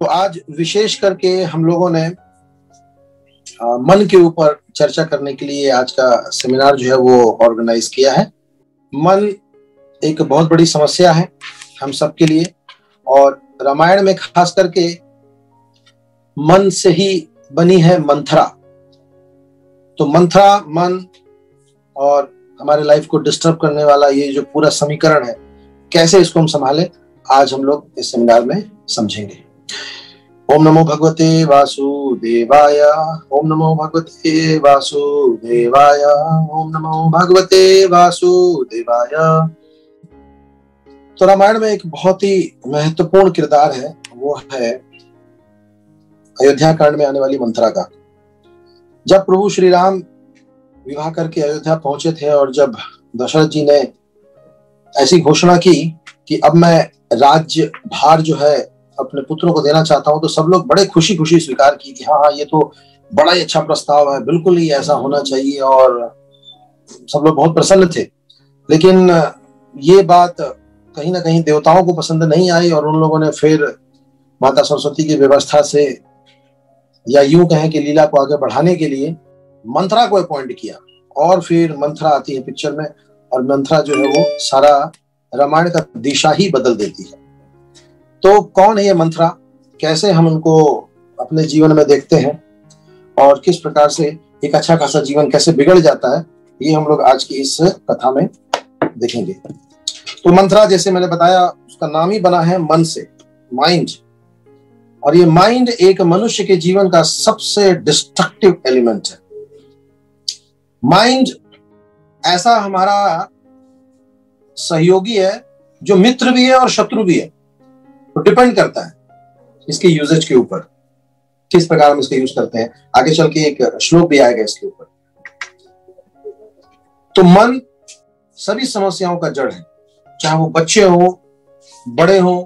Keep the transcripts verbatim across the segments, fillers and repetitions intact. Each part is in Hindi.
आज विशेष करके हम लोगों ने आ, मन के ऊपर चर्चा करने के लिए आज का सेमिनार जो है वो ऑर्गेनाइज किया है। मन एक बहुत बड़ी समस्या है हम सबके लिए, और रामायण में खास करके मन से ही बनी है मंथरा। तो मंथरा, मन और हमारे लाइफ को डिस्टर्ब करने वाला ये जो पूरा समीकरण है, कैसे इसको हम संभालें, आज हम लोग इस सेमिनार में समझेंगे। ओम नमो भगवते वासुदेवाय, ओम नमो भगवते वासुदेवाय, ओम नमो भगवते वासुदेवाय। तो रामायण में एक बहुत ही महत्वपूर्ण किरदार है, वो है अयोध्या कांड में आने वाली मंथरा का। जब प्रभु श्री राम विवाह करके अयोध्या पहुंचे थे और जब दशरथ जी ने ऐसी घोषणा की कि अब मैं राज्य भार जो है अपने पुत्रों को देना चाहता हूं, तो सब लोग बड़े खुशी खुशी स्वीकार की कि हाँ हाँ ये तो बड़ा ही अच्छा प्रस्ताव है, बिल्कुल ही ऐसा होना चाहिए, और सब लोग बहुत प्रसन्न थे। लेकिन ये बात कहीं ना कहीं देवताओं को पसंद नहीं आई, और उन लोगों ने फिर माता सरस्वती की व्यवस्था से, या यूं कहें कि लीला को आगे बढ़ाने के लिए मंथरा को अपॉइंट किया। और फिर मंथरा आती है पिक्चर में, और मंथरा जो है वो सारा रामायण का दिशा ही बदल देती है। तो कौन है ये मंथरा, कैसे हम उनको अपने जीवन में देखते हैं, और किस प्रकार से एक अच्छा खासा जीवन कैसे बिगड़ जाता है, ये हम लोग आज की इस कथा में देखेंगे। तो मंथरा, जैसे मैंने बताया, उसका नाम ही बना है मन से, माइंड। और ये माइंड एक मनुष्य के जीवन का सबसे डिस्ट्रक्टिव एलिमेंट है। माइंड ऐसा हमारा सहयोगी है जो मित्र भी है और शत्रु भी है। तो डिपेंड करता है इसके यूजेज के ऊपर, किस प्रकार हम इसका यूज करते हैं। आगे चल के एक श्लोक भी आएगा इसके ऊपर। तो मन सभी समस्याओं का जड़ है, चाहे वो बच्चे हो, बड़े हो,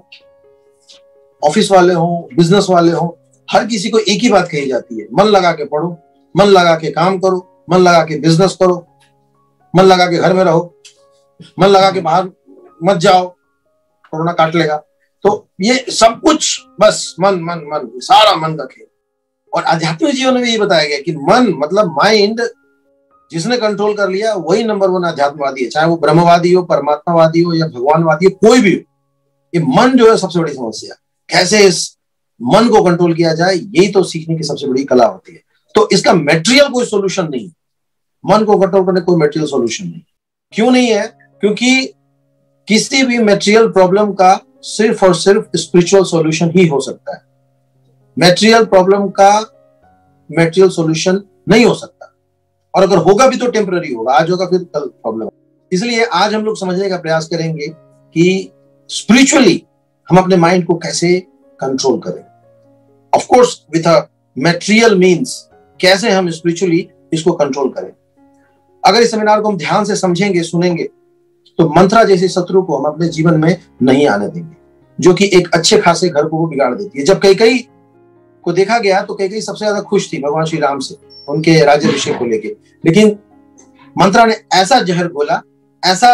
ऑफिस वाले हो, बिजनेस वाले हो, हर किसी को एक ही बात कही जाती है, मन लगा के पढ़ो, मन लगा के काम करो, मन लगा के बिजनेस करो, मन लगा के घर में रहो, मन लगा के बाहर मत जाओ, कोरोना काट लेगा। तो ये सब कुछ बस मन मन मन, सारा मन का खेल। और आध्यात्मिक जीवन में ये बताया गया कि मन मतलब माइंड जिसने कंट्रोल कर लिया वही नंबर वन आध्यात्मवादी है, चाहे वो ब्रह्मवादी हो, परमात्मावादी हो, या भगवानवादी हो, कोई भी हो। ये मन जो है सबसे बड़ी समस्या। कैसे इस मन को कंट्रोल किया जाए, यही तो सीखने की सबसे बड़ी कला होती है। तो इसका मेटेरियल कोई सोल्यूशन नहीं, मन को कंट्रोल करने कोई मेटेरियल सोल्यूशन नहीं। क्यों नहीं है? क्योंकि किसी भी मेटेरियल प्रॉब्लम का सिर्फ और सिर्फ स्पिरिचुअल सॉल्यूशन ही हो सकता है। मेटेरियल प्रॉब्लम का मेटेरियल सॉल्यूशन नहीं हो सकता, और अगर होगा भी तो टेम्पररी होगा, आज होगा फिर कल प्रॉब्लम। इसलिए आज हम लोग समझने का प्रयास करेंगे कि स्पिरिचुअली हम अपने माइंड को कैसे कंट्रोल करें। Of course with a material means, कैसे हम स्पिरिचुअली इसको कंट्रोल करें। अगर इस सेमिनार को हम ध्यान से समझेंगे, सुनेंगे, तो मंथरा जैसे शत्रु को हम अपने जीवन में नहीं आने देंगे, जो कि एक अच्छे खासे घर को बिगाड़ देती है। जब कैकेयी को देखा गया तो कैकेयी सबसे ज्यादा खुश थी भगवान श्री राम से, उनके राज्याभिषेक को लेके, लेकिन मंथरा ने ऐसा जहर घोला, ऐसा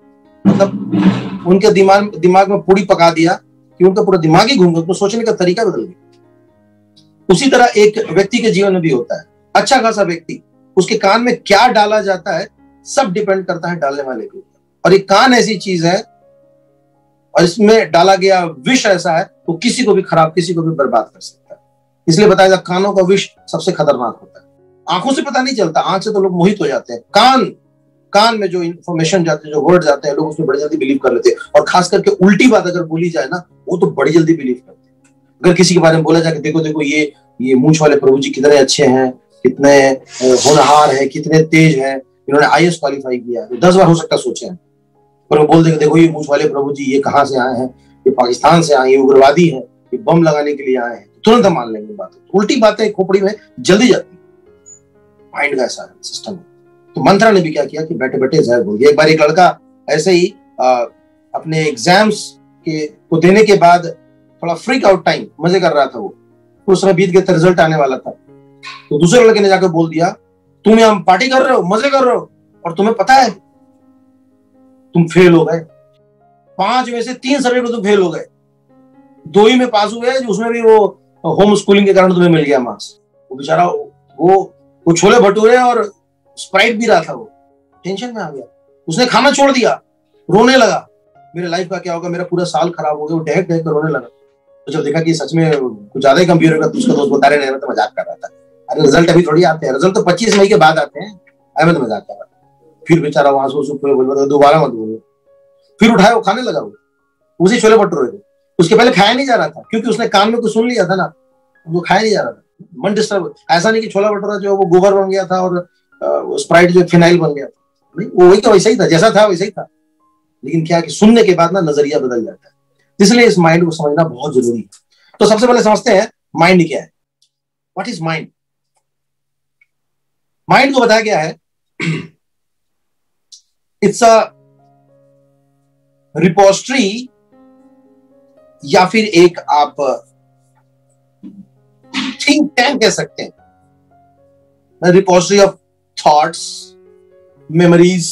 मतलब उनके दिमाग दिमाग में पूरी पका दिया कि उनका पूरा दिमाग ही घूम गया, उनको सोचने का तरीका बदल गया। उसी तरह एक व्यक्ति के जीवन में भी होता है। अच्छा खासा व्यक्ति, उसके कान में क्या डाला जाता है सब डिपेंड करता है डालने वाले के ऊपर। और ये कान ऐसी चीज है, और इसमें डाला गया विष ऐसा है, तो किसी को भी खराब, किसी को भी बर्बाद कर सकता है। इसलिए बताया जाता है कानों का विष सबसे खतरनाक होता है। आंखों से पता नहीं चलता, आंख से तो लोग मोहित हो जाते हैं। कान कान में जो इंफॉर्मेशन जाते हैं, जो वर्ड जाते हैं, लोग उसमें बड़ी जल्दी बिलीव कर लेते हैं। और खास करके उल्टी बात अगर बोली जाए ना, वो तो बड़ी जल्दी बिलीव करते हैं। अगर किसी के बारे में बोला जाए कि देखो देखो ये ये मूंछ वाले प्रभु जी कितने अच्छे हैं, कितने होनहार हैं, कितने तेज हैं, इन्होंने आई ए एस क्वालिफाई किया है, दस बार हो सकता सोचे हैं, पर वो बोल देंगे देखो ये मूंछ वाले प्रभु जी ये कहाँ से आए हैं, ये पाकिस्तान से आए, ये उग्रवादी है, ये बम लगाने के लिए आए हैं, तुरंत हम मान लेंगे बात। उल्टी बातें खोपड़ी में जल्दी जाती, माइंड का ऐसा सिस्टम। तो मंथरा ने भी क्या किया कि बैठे बैठे जहर घोल दिया। एक बार एक लड़का ऐसे ही आ, अपने एग्जाम्स के को देने के बाद थोड़ा फ्रीक आउट टाइम मजे कर रहा था, वो तो उस समय बीत गया था, रिजल्ट आने वाला था। तो दूसरे लड़के ने जाकर बोल दिया तुम यहाँ पार्टी कर रहे हो, मजे कर रहे हो, और तुम्हें पता है तुम फेल हो गए, पांच में से तीन सब्जेक्ट में तुम फेल हो गए। दो ही में पास हुए हैं, उसमें भी वो होम स्कूलिंग के कारण तुम्हें मिल गया मार्क्स। वो बेचारा वो वो छोले भटूरे और स्प्राइट भी रहा था, वो टेंशन में आ गया, उसने खाना छोड़ दिया, रोने लगा, मेरे लाइफ का क्या होगा, मेरा पूरा साल खराब हो गया। वो डहक डहक कर रोने लगा। तो जब देखा कि सच में कुछ ज्यादा ही कंप्यूटर का, तो उसका दोस्त बता रहे, तो मजाक कर रहा था, अरे रिजल्ट अभी थोड़ी आते हैं, रिजल्ट तो पच्चीस मई के बाद आते हैं, मैं तो मजाक कर रहा था। फिर बेचारा वहां से दोबारा मत बोलो, फिर उठाया, वो खाने लगा, वो उसी छोले भटूरे थे। उसके पहले खाया नहीं जा रहा था, क्योंकि उसने कान में कुछ सुन लिया था ना, वो खाया नहीं जा रहा था, मन डिस्टर्ब। ऐसा नहीं कि छोला भटूरा जो वो गोबर बन गया था और स्प्राइट जो फिनाइल बन गया था, नहीं, वो वही तो वैसा ही था, जैसा था वैसा ही था। लेकिन क्या कि सुनने के बाद ना नजरिया बदल जाता है, इसलिए इस माइंड को समझना बहुत जरूरी है। तो सबसे पहले समझते हैं माइंड क्या है। What is mind? माइंड को बताया गया है, इट्स अ रिपोजिटरी, या फिर एक आप थिंक टैंक कह सकते हैं, रिपोजिटरी ऑफ थॉट्स, मेमोरीज,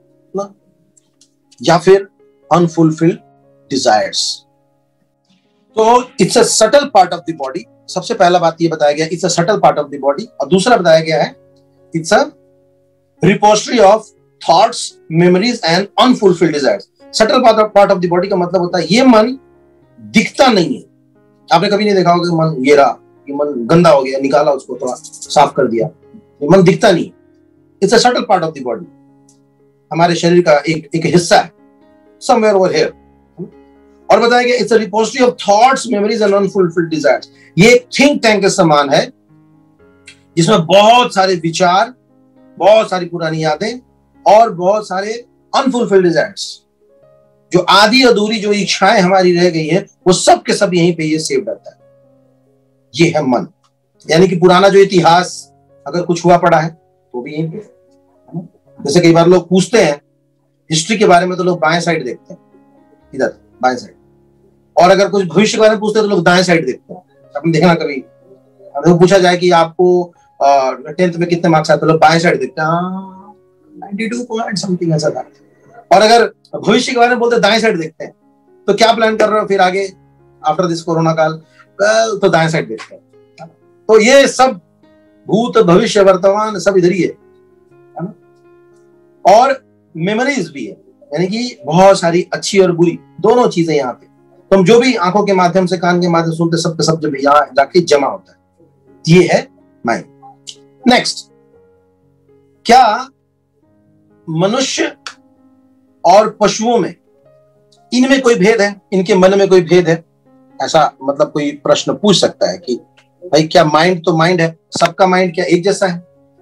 या फिर अनफुलफिल्ड डिजायर्स। तो it's a subtle part of the body. सबसे पहला बात ये बताया गया, it's a subtle part of the body. और दूसरा बताया गया है, it's a repository of thoughts, memories and unfulfilled desires. Subtle part of the body का मतलब होता है ये मन दिखता नहीं है। आपने कभी नहीं देखा होगा मन ये रहा, ये मन गंदा हो गया, निकाला उसको, थोड़ा साफ कर दिया, ये मन दिखता नहीं। It's a subtle part of the body, हमारे शरीर का एक एक हिस्सा है, समवेयर ओवर हियर। और बताया गया it's a repository of thoughts, memories and unfulfilled desires. ये एक थिंक टैंक के समान है, जिसमें बहुत सारे विचार, बहुत सारी पुरानी यादें और बहुत सारे अनफुलफिल्ड डिजायर्स, जो आधी अधूरी जो इच्छाएं हमारी रह गई हैं, वो सब के सब यहीं पे ये सेव रहता है। ये है मन। यानी कि पुराना जो इतिहास अगर कुछ हुआ पड़ा है तो भी यहीं पे। जैसे कई बार लोग पूछते हैं हिस्ट्री के बारे में, तो लोग बाएं साइड देखते हैं, इधर बाएं साइड। और अगर कुछ भविष्य के बारे में पूछते हैं तो लोग दाएं साइड देखते हैं। आपने देखना कभी अगर पूछा जाए कि आपको टेंथ में कितने मार्क्स आए, तो लोग बाएं साइड देखते हैं, नाइंटी टू पॉइंट समथिंग ऐसा था। और अगर भविष्य के बारे में बोलते दाएं साइड देखते हैं, तो क्या प्लान कर रहे हो फिर आगे आफ्टर दिस कोरोना काल, तो दाएं साइड देखते हैं। तो ये सब भूत, भविष्य, वर्तमान सब इधर ही है ना। और मेमोरीज भी है, यानी कि बहुत सारी अच्छी और बुरी दोनों चीजें यहाँ पे। तो हम जो भी आंखों के माध्यम से, कान के माध्यम से सुनते, सब के सब जब यहाँ जाके जमा होता है, ये है माइंड। नेक्स्ट, क्या मनुष्य और पशुओं में, इनमें कोई भेद है, इनके मन में कोई भेद है? ऐसा मतलब कोई प्रश्न पूछ सकता है कि भाई क्या माइंड तो माइंड है, सबका माइंड क्या एक जैसा है?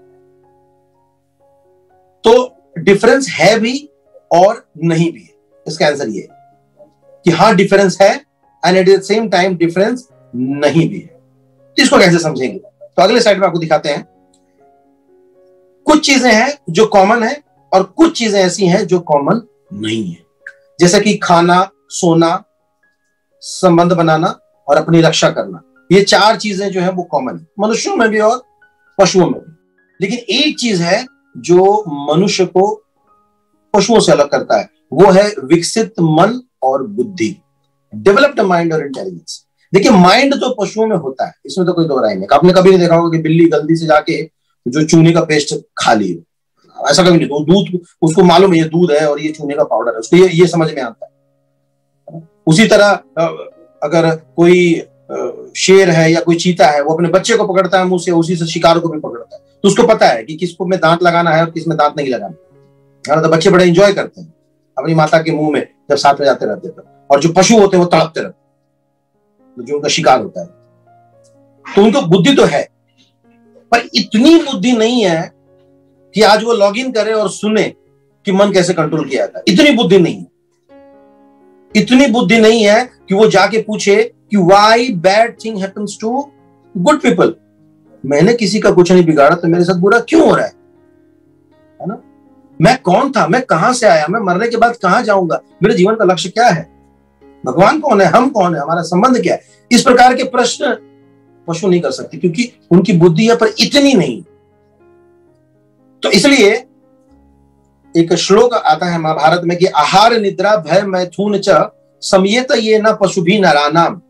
तो डिफरेंस है भी और नहीं भी है। इसका आंसर ये है कि हाँ डिफरेंस है, and at the same time difference नहीं भी है। तो इसको कैसे समझेंगे? तो अगले स्लाइड में आपको दिखाते हैं। कुछ चीजें हैं जो कॉमन है और कुछ चीजें ऐसी हैं जो कॉमन नहीं है, जैसे कि खाना, सोना, संबंध बनाना और अपनी रक्षा करना। ये चार चीजें जो है वो कॉमन है मनुष्यों में भी और पशुओं में भी। लेकिन एक चीज है जो मनुष्य को पशुओं से अलग करता है, वो है विकसित मन और बुद्धि, डेवलप्ड माइंड और इंटेलिजेंस। देखिए माइंड तो पशुओं में होता है, इसमें तो कोई दो राय नहीं। आपने कभी नहीं देखा होगा कि बिल्ली गलती से जाके जो चूने का पेस्ट खा ली, ऐसा कभी नहीं। तो दूध, उसको मालूम है ये दूध है और ये चूने का पाउडर है, उसको ये, ये समझ में आता है। उसी तरह अगर कोई शेर है या कोई चीता है, वो अपने बच्चे को पकड़ता है मुंह से, उसी से शिकार को भी पकड़ता है, तो उसको पता है कि किसको में दांत लगाना है और किस में दांत नहीं लगाना। तो बच्चे बड़े एंजॉय करते हैं अपनी माता के मुंह में जब साथ में जाते रहते हैं। और जो पशु होते हैं वो तड़पते रहते हैं, जो उनका शिकार होता है। तो उनको बुद्धि तो है, पर इतनी बुद्धि नहीं है कि आज वो लॉग इन करे और सुने कि मन कैसे कंट्रोल किया था। इतनी बुद्धि नहीं है, इतनी बुद्धि नहीं है कि वो जाके पूछे कि why bad thing happens to good people. मैंने किसी का कुछ नहीं बिगाड़ा तो मेरे साथ बुरा क्यों हो रहा है, है ना? मैं कौन था, मैं कहां से आया, मैं मरने के बाद कहां जाऊंगा, मेरे जीवन का लक्ष्य क्या है, भगवान कौन है, हम कौन है, हमारा संबंध क्या है? इस प्रकार के प्रश्न पशु नहीं कर सकते, क्योंकि उनकी बुद्धि है पर इतनी नहीं। तो इसलिए एक श्लोक आता है महाभारत में कि आहार निद्रा भय मैथुन च समयेत ये न पशु भी नरानाम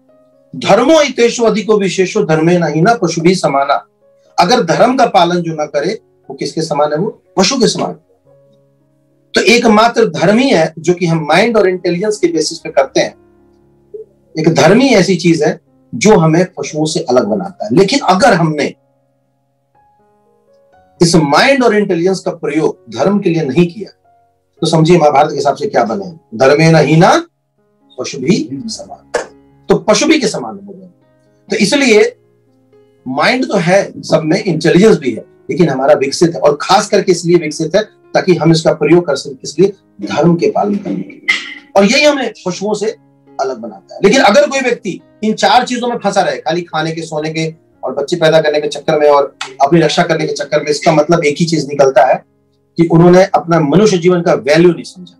धर्मो हितेषु अधिको विशेषो धर्मे नहीं ना पशु भी समाना। अगर धर्म का पालन जो ना करे वो किसके समान है? वो पशु के समान। तो एकमात्र धर्म ही है जो कि हम माइंड और इंटेलिजेंस के बेसिस पे करते हैं। एक धर्म ही ऐसी चीज है जो हमें पशुओं से अलग बनाता है। लेकिन अगर हमने इस माइंड और इंटेलिजेंस का प्रयोग धर्म के लिए नहीं किया तो समझिए महाभारत के हिसाब से क्या बने? धर्मे न हीना पशु भी समान। तो पशु भी के समान हो गए। तो इसलिए माइंड तो है सब में, इंटेलिजेंस भी है, लेकिन हमारा विकसित है, और खास करके इसलिए विकसित है ताकि हम इसका प्रयोग कर सकें, इसलिए धर्म के पालन करने के लिए। और यही हमें पशुओं से अलग बनाता है। लेकिन अगर कोई व्यक्ति इन चार चीजों में फंसा रहे, खाली खाने के, सोने के और बच्चे पैदा करने के चक्कर में और अपनी रक्षा करने के चक्कर में, इसका मतलब एक ही चीज निकलता है कि उन्होंने अपना मनुष्य जीवन का वैल्यू नहीं समझा।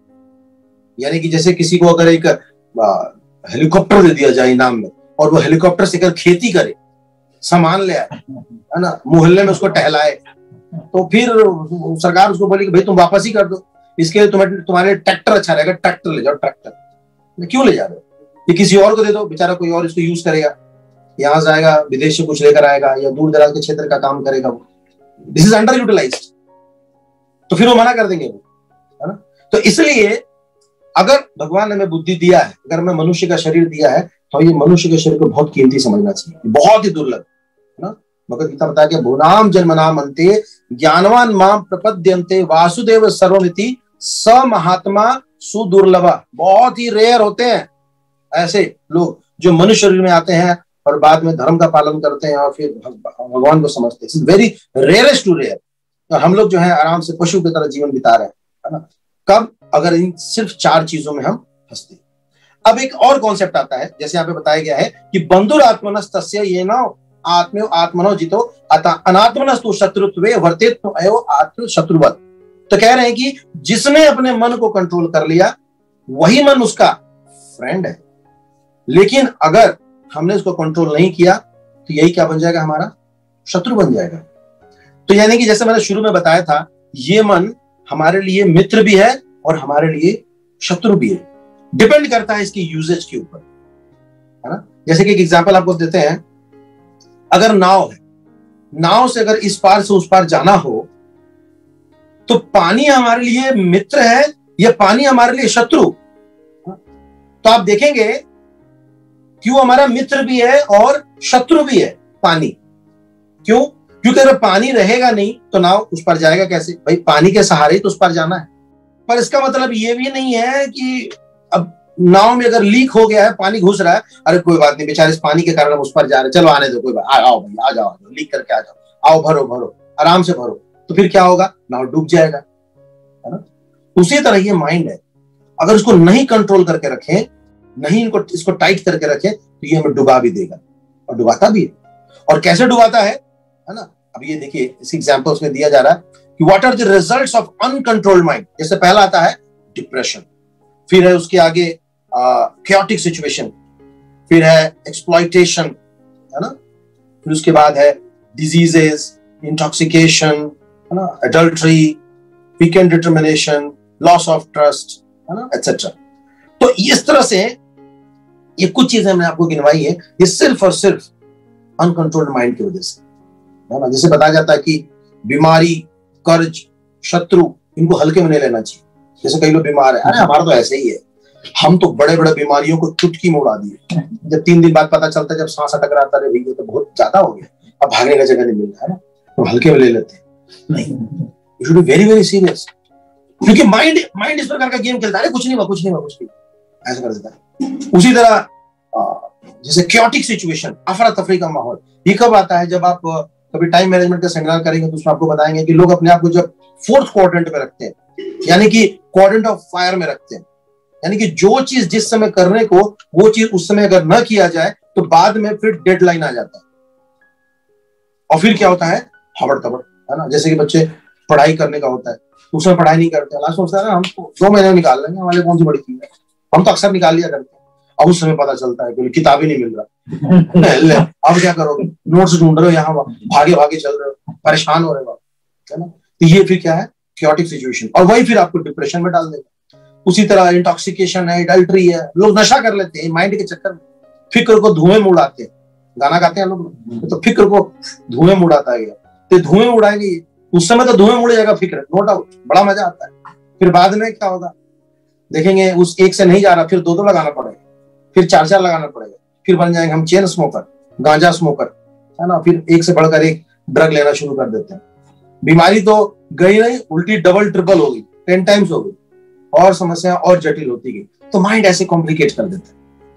यानी कि जैसे किसी को अगर एक हेलीकॉप्टर दे दिया जाए इनाम में और वो हेलीकॉप्टर से अगर खेती करे, सामान ले आए, है ना, मोहल्ले में उसको टहलाए, तो फिर सरकार उसको बोली कि भाई तुम वापस ही कर दो, इसके लिए तुम्हें तुम्हारे ट्रैक्टर अच्छा रहेगा, ट्रैक्टर ले जाओ। ट्रैक्टर क्यों ले जा रहे हो? ये किसी और को दे दो, बेचारा कोई और इसको यूज करेगा, यहाँ जाएगा, विदेश से कुछ लेकर आएगा या दूर दराज के क्षेत्र का काम करेगा वो। दिस इज अंडर यूटिलाइज्ड, तो फिर वो मना कर देंगे वो, है ना। तो इसलिए अगर भगवान ने हमें बुद्धि दिया है, अगर हमें मनुष्य का शरीर दिया है, तो ये मनुष्य के शरीर को बहुत कीमती समझना चाहिए, बहुत ही दुर्लभ, है ना। भगवद गीता बताया कि भूनाम जन्मनाम अन्ते ज्ञानवान माम प्रपद्यन्ते वासुदेव सर्वमिति स महात्मा सुदुर्लभ। बहुत ही रेयर होते हैं ऐसे लोग जो मनुष्य शरीर में आते हैं और बाद में धर्म का पालन करते हैं और फिर भगवान को समझते हैं। Very rarest to rare. और हम लोग जो है आराम से पशु की तरह जीवन बिता रहे हैं, है ना। कब? अगर इन सिर्फ चार चीजों में हम फंसते हैं। अब एक और कॉन्सेप्ट आता है, जैसे यहाँ पे बताया गया है कि बंधुर आत्मनस तस्य ये न आत्म्यो आत्मनो जितो अतः अनात्मनस्तु शत्रुत्वे वर्तेत एव आत्म शत्रुवत्। तो कह रहे हैं कि जिसने अपने मन को कंट्रोल कर लिया वही मन उसका फ्रेंड है, लेकिन अगर हमने उसको कंट्रोल नहीं किया तो यही क्या बन जाएगा? हमारा शत्रु बन जाएगा। तो यानी कि जैसे मैंने शुरू में बताया था, ये मन हमारे लिए मित्र भी है और हमारे लिए शत्रु भी है। डिपेंड करता है इसकी यूजेज के ऊपर, है ना। जैसे कि एक एग्जांपल आपको देते हैं, अगर नाव है, नाव से अगर इस पार से उस पार जाना हो तो पानी हमारे लिए मित्र है या पानी हमारे लिए शत्रु? तो आप देखेंगे क्यों हमारा मित्र भी है और शत्रु भी है पानी। क्यों? क्योंकि अगर पानी रहेगा नहीं तो नाव उस पर जाएगा कैसे? भाई पानी के सहारे ही तो उस पर जाना है। पर इसका मतलब ये भी नहीं है कि अब नाव में अगर लीक हो गया है, पानी घुस रहा है, अरे कोई बात नहीं, बेचारे इस पानी के कारण हम उस पर जा रहे, चलो आने दो, कोई बात, आओ भाई आ जाओ, लीक करके आ जाओ, आओ भरो भरो आराम से भरो। तो फिर क्या होगा? नाव डूब जाएगा, है ना। उसी तरह ये माइंड है, अगर इसको नहीं कंट्रोल करके रखें, नहीं इनको इसको टाइट करके रखें तो ये हमें डुबा भी देगा और डुबाता भी है। और कैसे डुबाता है, है ना। अब ये देखिए इस एग्जांपल उसमें दिया जा रहा है कि what are the results of uncontrolled mind. जैसे पहला आता है डिप्रेशन, फिर है उसके आगे chaotic सिचुएशन, फिर है एक्सप्लॉइटेशन, है ना। फिर उसके बाद है डिजीजेस, इंटॉक्सिकेशन, है ना, adultery, weakened determination, loss of trust, है ना, एटसेट्रा। तो इस तरह से ये कुछ चीजें मैंने आपको गिनवाई है, ये सिर्फ और सिर्फ अनकंट्रोल्ड माइंड की वजह से, है ना। जैसे बताया जाता है कि बीमारी, कर्ज, शत्रु, इनको हल्के में नहीं लेना चाहिए। जैसे कई लोग बीमार है, अरे हमारा तो ऐसे ही है, हम तो बड़े बड़े बीमारियों को चुटकी में उड़ा दिए, जब तीन दिन बाद पता चलता है, जब सांस अटक रहा था, अरे भैया तो बहुत ज्यादा हो गया, अब भागने का जगह नहीं मिल रहा है ना, तो हल्के में ले लेते हैं। नहीं, you should be very very serious, क्योंकि माइंड माइंड इस प्रकार का गेम खेलता है, कुछ नहीं हुआ कुछ नहीं हुआ कुछ नहीं, ऐसा कर देता है। उसी तरह जैसे chaotic सिचुएशन, अफरा तफरी का माहौल, ये कब आता है? जब आप कभी टाइम मैनेजमेंट का सेमिनार करेंगे तो उसमें आपको बताएंगे कि लोग अपने आप को जब फोर्थ क्वाड्रेंट में रखते हैं, यानी कि क्वाड्रेंट ऑफ फायर में रखते हैं, यानी कि जो चीज जिस समय करने को वो चीज उस समय अगर न किया जाए तो बाद में फिर डेडलाइन आ जाता है और फिर क्या होता है? हबड़ तबड़, है ना। जैसे कि बच्चे पढ़ाई करने का होता है, उसमें पढ़ाई नहीं करते, लास्ट सोचता है ना हम तो दो महीने में निकाल लेंगे, हमारे कौन सी बड़ी चीज है, हम तो अक्सर निकाल लिया करते हैं। अब उस समय पता चलता है कि किताब ही नहीं मिल रहा अब क्या करोगे? नोट्स ढूंढ रहे हो, यहाँ भागे भागे चल रहे हो, परेशान हो रहे हो, है ना। तो ये फिर क्या है? chaotic सिचुएशन, और वही फिर आपको डिप्रेशन में डाल देगा। उसी तरह इंटॉक्सिकेशन है, एडल्ट्री है, लोग नशा कर लेते हैं माइंड के चक्कर में, फिक्र को धुएं में उड़ाते हैं, गाना गाते हैं लोग, तो फिक्र को धुएं में उड़ाता है, तो धुएं उड़ाएंगे, उस समय तो धुएं उड़ जाएगा फिक्र, नो डाउट, बड़ा मजा आता है। फिर बाद में क्या होगा देखेंगे, उस एक से नहीं जा रहा, फिर दो दो लगाना पड़ेगा, फिर चार चार लगाना पड़ेगा, फिर बन जाएंगे हम चेन स्मोकर, गांजा स्मोकर, है ना, फिर एक से बढ़कर एक ड्रग लेना शुरू कर देते हैं। बीमारी तो गई नहीं, उल्टी डबल ट्रिपल हो गई, टेन टाइम्स हो गई, और समस्या और जटिल होती गई। तो माइंड ऐसे कॉम्प्लिकेट कर देता है।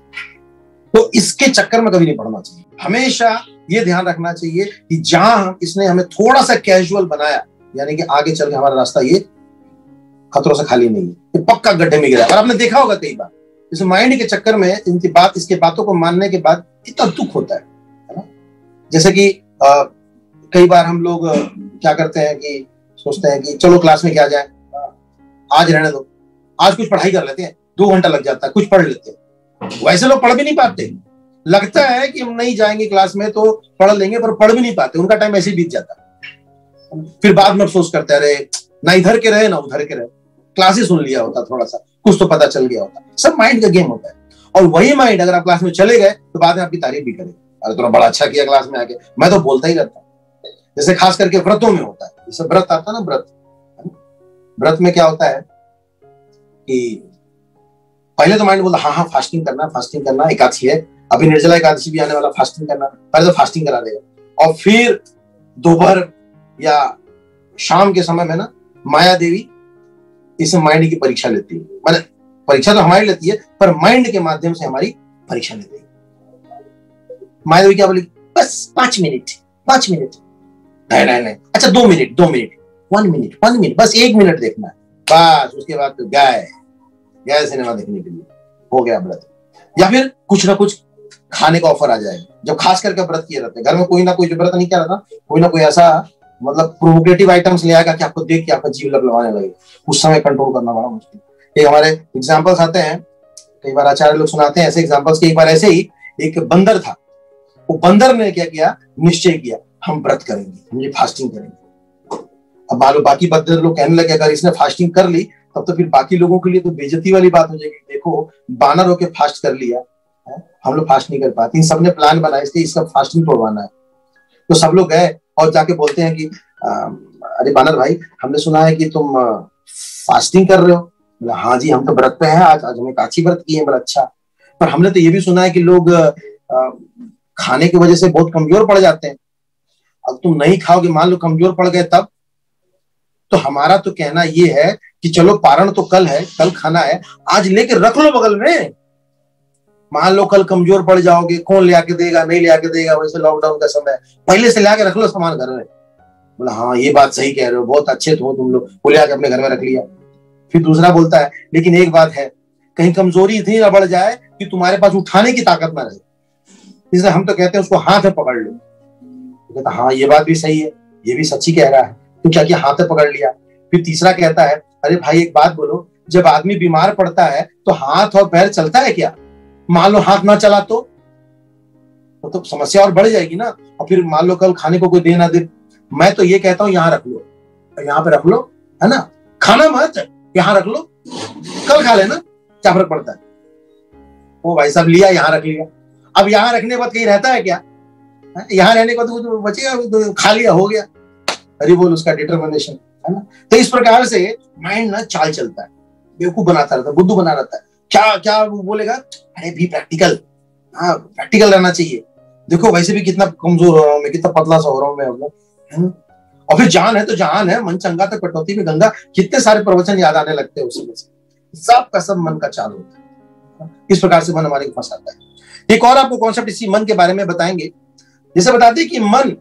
तो इसके चक्कर में कभी नहीं पड़ना चाहिए। हमेशा ये ध्यान रखना चाहिए कि जहां इसने हमें थोड़ा सा कैजुअल बनाया, यानी कि आगे चल के हमारा रास्ता ये खतरों से खाली नहीं है, ये पक्का गड्ढे में गिरा। और आपने देखा होगा कई बार इस माइंड के चक्कर में इनकी बात इसके बातों को मानने के बाद इतना दुख होता है, है ना? जैसे कि आ, कई बार हम लोग आ, क्या करते हैं कि सोचते हैं कि चलो क्लास में क्या जाए, आज रहने दो, आज कुछ पढ़ाई कर लेते हैं, दो घंटा लग जाता है, कुछ पढ़ लेते हैं। वैसे लोग पढ़ भी नहीं पाते, लगता है कि हम नहीं जाएंगे क्लास में तो पढ़ लेंगे, पर पढ़ भी नहीं पाते, उनका टाइम ऐसे ही बीत जाता है। फिर बाद में अफसोस करते रहे, ना इधर के रहे ना उधर के रहे, क्लासेस सुन लिया होता, थोड़ा सा कुछ तो पता चल गया होता। सब माइंड का गेम होता है। और वही माइंड अगर आप क्लास में चले गए तो बाद में आपकी तारीफ भी करेगा, अरे तूने बड़ा अच्छा किया क्लास में आके। मैं तो बोलता ही रहता हूँ, जैसे खास करके व्रतों में होता है, जैसे व्रत आता है ना, व्रत व्रत में क्या होता है कि पहले तो माइंड बोलता हाँ हाँ फास्टिंग करना, फास्टिंग करना, एकादशी है, अभी निर्जला एकादशी भी आने वाला, फास्टिंग करना, पहले तो फास्टिंग करा देगा। और फिर दोपहर या शाम के समय में ना माया देवी इस माइंड की परीक्षा लेती है, मतलब परीक्षा तो हमारी लेती है, पर माइंड के माध्यम से हमारी परीक्षा लेती है। माया देवी क्या बोली, बस पांच मिनट पांच मिनट नहीं नहीं नहीं, अच्छा दो मिनट दो minute one minute one minute बस एक मिनट देखना है, बस उसके बाद तो गए गए सिनेमा देखने के लिए, हो गया व्रत। या फिर कुछ ना कुछ खाने का ऑफर आ जाएगा, जब खास करके व्रत किए रहते हैं, घर में कोई ना कोई जो व्रत नहीं किया रहता, कोई ना कोई ऐसा मतलब प्रोवोकेटिव आइटम्स ले आएगा कि आपको देख के आपका जीव लबलबाने लगेगा, उस समय कंट्रोल करना बड़ा मुश्किल। एक हमारे एग्जाम्पल्स आते हैं, कई बार आचार्य लोग सुनाते हैं ऐसे एग्जाम्पल्स के। एक बार ऐसे ही एक बंदर था, वो बंदर ने क्या किया, निश्चय किया हम व्रत करेंगे, हम ये फास्टिंग करेंगे। अब मान लो बाकी बंदर लोग कहने लगे अगर इसने फास्टिंग कर ली तब तो फिर बाकी लोगों के लिए तो बेइज्जती वाली बात हो जाएगी, देखो बानर होके फास्ट कर लिया है, हम लोग फास्ट नहीं कर पाते। इन सबने प्लान बनाया इसलिए इसका फास्टिंग तोड़वाना है। तो सब लोग गए और जाके बोलते हैं कि अरे बानर भाई, हमने सुना है कि तुम फास्टिंग कर रहे हो। बोला हाँ जी, हम तो व्रत पे हैं, आज आज हमें काची व्रत किए, बड़ा अच्छा। पर हमने तो ये भी सुना है कि लोग आ, खाने की वजह से बहुत कमजोर पड़ जाते हैं। अब तुम नहीं खाओगे, मान लो कमजोर पड़ गए तब। तो हमारा तो कहना ये है कि चलो पारण तो कल है, कल खाना है, आज लेके रख लो बगल में। मान लो कल कमजोर पड़ जाओगे, कौन ले आके देगा, नहीं ले आके देगा, वैसे लॉकडाउन का समय, पहले से ले आके रख लो सामान घर में। बोला हाँ ये बात सही कह रहे हो, बहुत अच्छे तो हो तुम लोग, वो ले आके अपने घर में रख लिया। फिर दूसरा बोलता है लेकिन एक बात है, कहीं कमजोरी इतनी न बढ़ जाए कि तुम्हारे पास उठाने की ताकत ना रहे, इसलिए हम तो कहते हैं उसको हाथ में पकड़ लो। कहता हाँ ये बात भी सही है, ये भी सच्ची कह रहा है, तो क्या किया, हाथ में पकड़ लिया। फिर तीसरा कहता है अरे भाई एक बात बोलो, जब आदमी बीमार पड़ता है तो हाथ और पैर चलता है क्या? मान लो हाथ ना चला तो तो समस्या और बढ़ जाएगी ना। और फिर मान लो कल खाने को कोई दे ना दे, मैं तो ये कहता हूँ यहाँ रख लो, यहाँ पे रख लो, है ना, खाना मत, यहाँ रख लो, कल खा लेना, क्या फर्क पड़ता है। वो भाई साहब लिया, यहाँ रख लिया। अब यहाँ रखने के बाद कहीं रहता है क्या? यहाँ रहने के बाद तो बचेगा, तो खा लिया, हो गया। अरे बोल उसका डिटर्मिनेशन, है ना। तो इस प्रकार से माइंड ना चाल चलता है, बेवकूफ बनाता रहता है, बुद्धू बना रहता है। क्या क्या वो बोलेगा, अरे भी प्रैक्टिकल, हाँ प्रैक्टिकल रहना चाहिए। देखो वैसे भी कितना कमजोर हो रहा हूँ मैं, कितना पतला सा हो रहा हूँ मैं, है ना। और फिर जान है तो जान है, मन चंगा तो कटौती में गंगा, कितने सारे प्रवचन याद आने लगते हैं उसमें से। सब का सब मन का चाल होता है। इस प्रकार से मन हमारे को फंसाता है। एक और आपको कॉन्सेप्ट इसी मन के बारे में बताएंगे। जैसे बताते हैं कि मन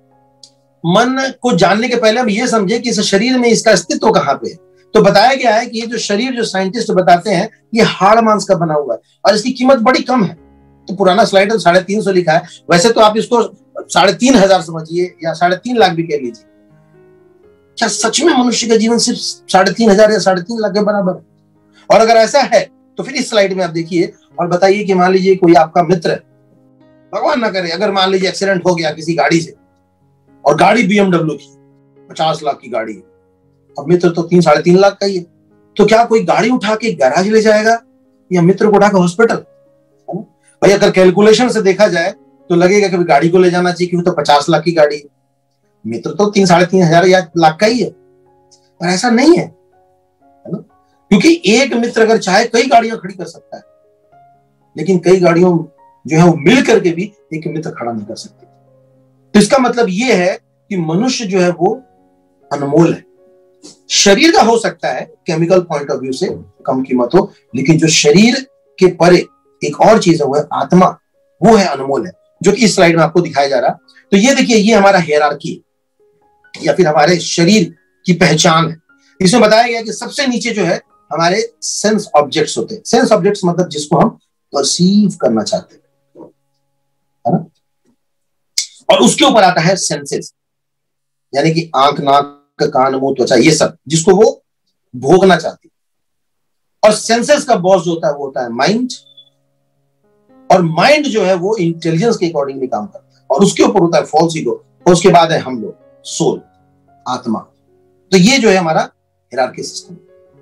मन को जानने के पहले हम ये समझे कि इस शरीर में इसका अस्तित्व कहाँ पे है। तो बताया गया है कि ये जो शरीर, जो साइंटिस्ट बताते हैं, ये हाड़ मांस का बना हुआ है और इसकी कीमत बड़ी कम है। तो पुराना स्लाइड में साढ़े तीन सौ लिखा है, वैसे तो आप इसको साढ़े तीन हजार समझिए या साढ़े तीन लाख भी कह लीजिए। क्या सच में मनुष्य का जीवन सिर्फ साढ़े तीन हजार या साढ़े तीन लाख के बराबर है? और अगर ऐसा है तो फिर इस स्लाइड में आप देखिए और बताइए कि मान लीजिए कोई आपका मित्र है, भगवान ना करे, अगर मान लीजिए एक्सीडेंट हो गया किसी गाड़ी से, और गाड़ी बीएमडब्ल्यू की पचास लाख की गाड़ी है, अब मित्र तो तीन साढ़े तीन लाख का ही है। तो क्या कोई गाड़ी उठा के गैराज ले जाएगा या मित्र को उठा के हॉस्पिटल? भाई अगर कैलकुलेशन से देखा जाए तो लगेगा कि गाड़ी को ले जाना चाहिए क्योंकि तो पचास लाख की गाड़ी है, मित्र तो तीन साढ़े तीन हजार या लाख का ही है, पर ऐसा नहीं है, है ना? क्योंकि एक मित्र अगर चाहे कई गाड़ियां खड़ी कर सकता है, लेकिन कई गाड़ियों जो है वो मिल करके भी एक मित्र खड़ा नहीं कर सकते। तो इसका मतलब ये है कि मनुष्य जो है वो अनमोल है। शरीर का हो सकता है केमिकल पॉइंट ऑफ व्यू से कम कीमत हो, लेकिन जो शरीर के परे एक और चीज है वो है आत्मा, वो है अनमोल है, जो कि इस स्लाइड में आपको दिखाया जा रहा। तो ये देखिए, ये हमारा हियरार्की या फिर हमारे शरीर की पहचान है। इसमें बताया गया कि सबसे नीचे जो है हमारे सेंस ऑब्जेक्ट्स होते हैं। सेंस ऑब्जेक्ट्स मतलब जिसको हम परसीव करना चाहते हैं, है ना? और उसके ऊपर आता है सेंसेस, यानी कि आंख, नाक, कान, मुंह, त्वचा, ये सब जिसको वो भोगना चाहती है। और सेंसेस का बॉस जो होता है वो होता है माइंड, और माइंड जो है वो इंटेलिजेंस के अकॉर्डिंगली काम करता है, और उसके ऊपर होता है फॉल्स ईगो, और उसके बाद है हम लोग सोल, आत्मा। तो ये जो है हमारा हियरार्की सिस्टम।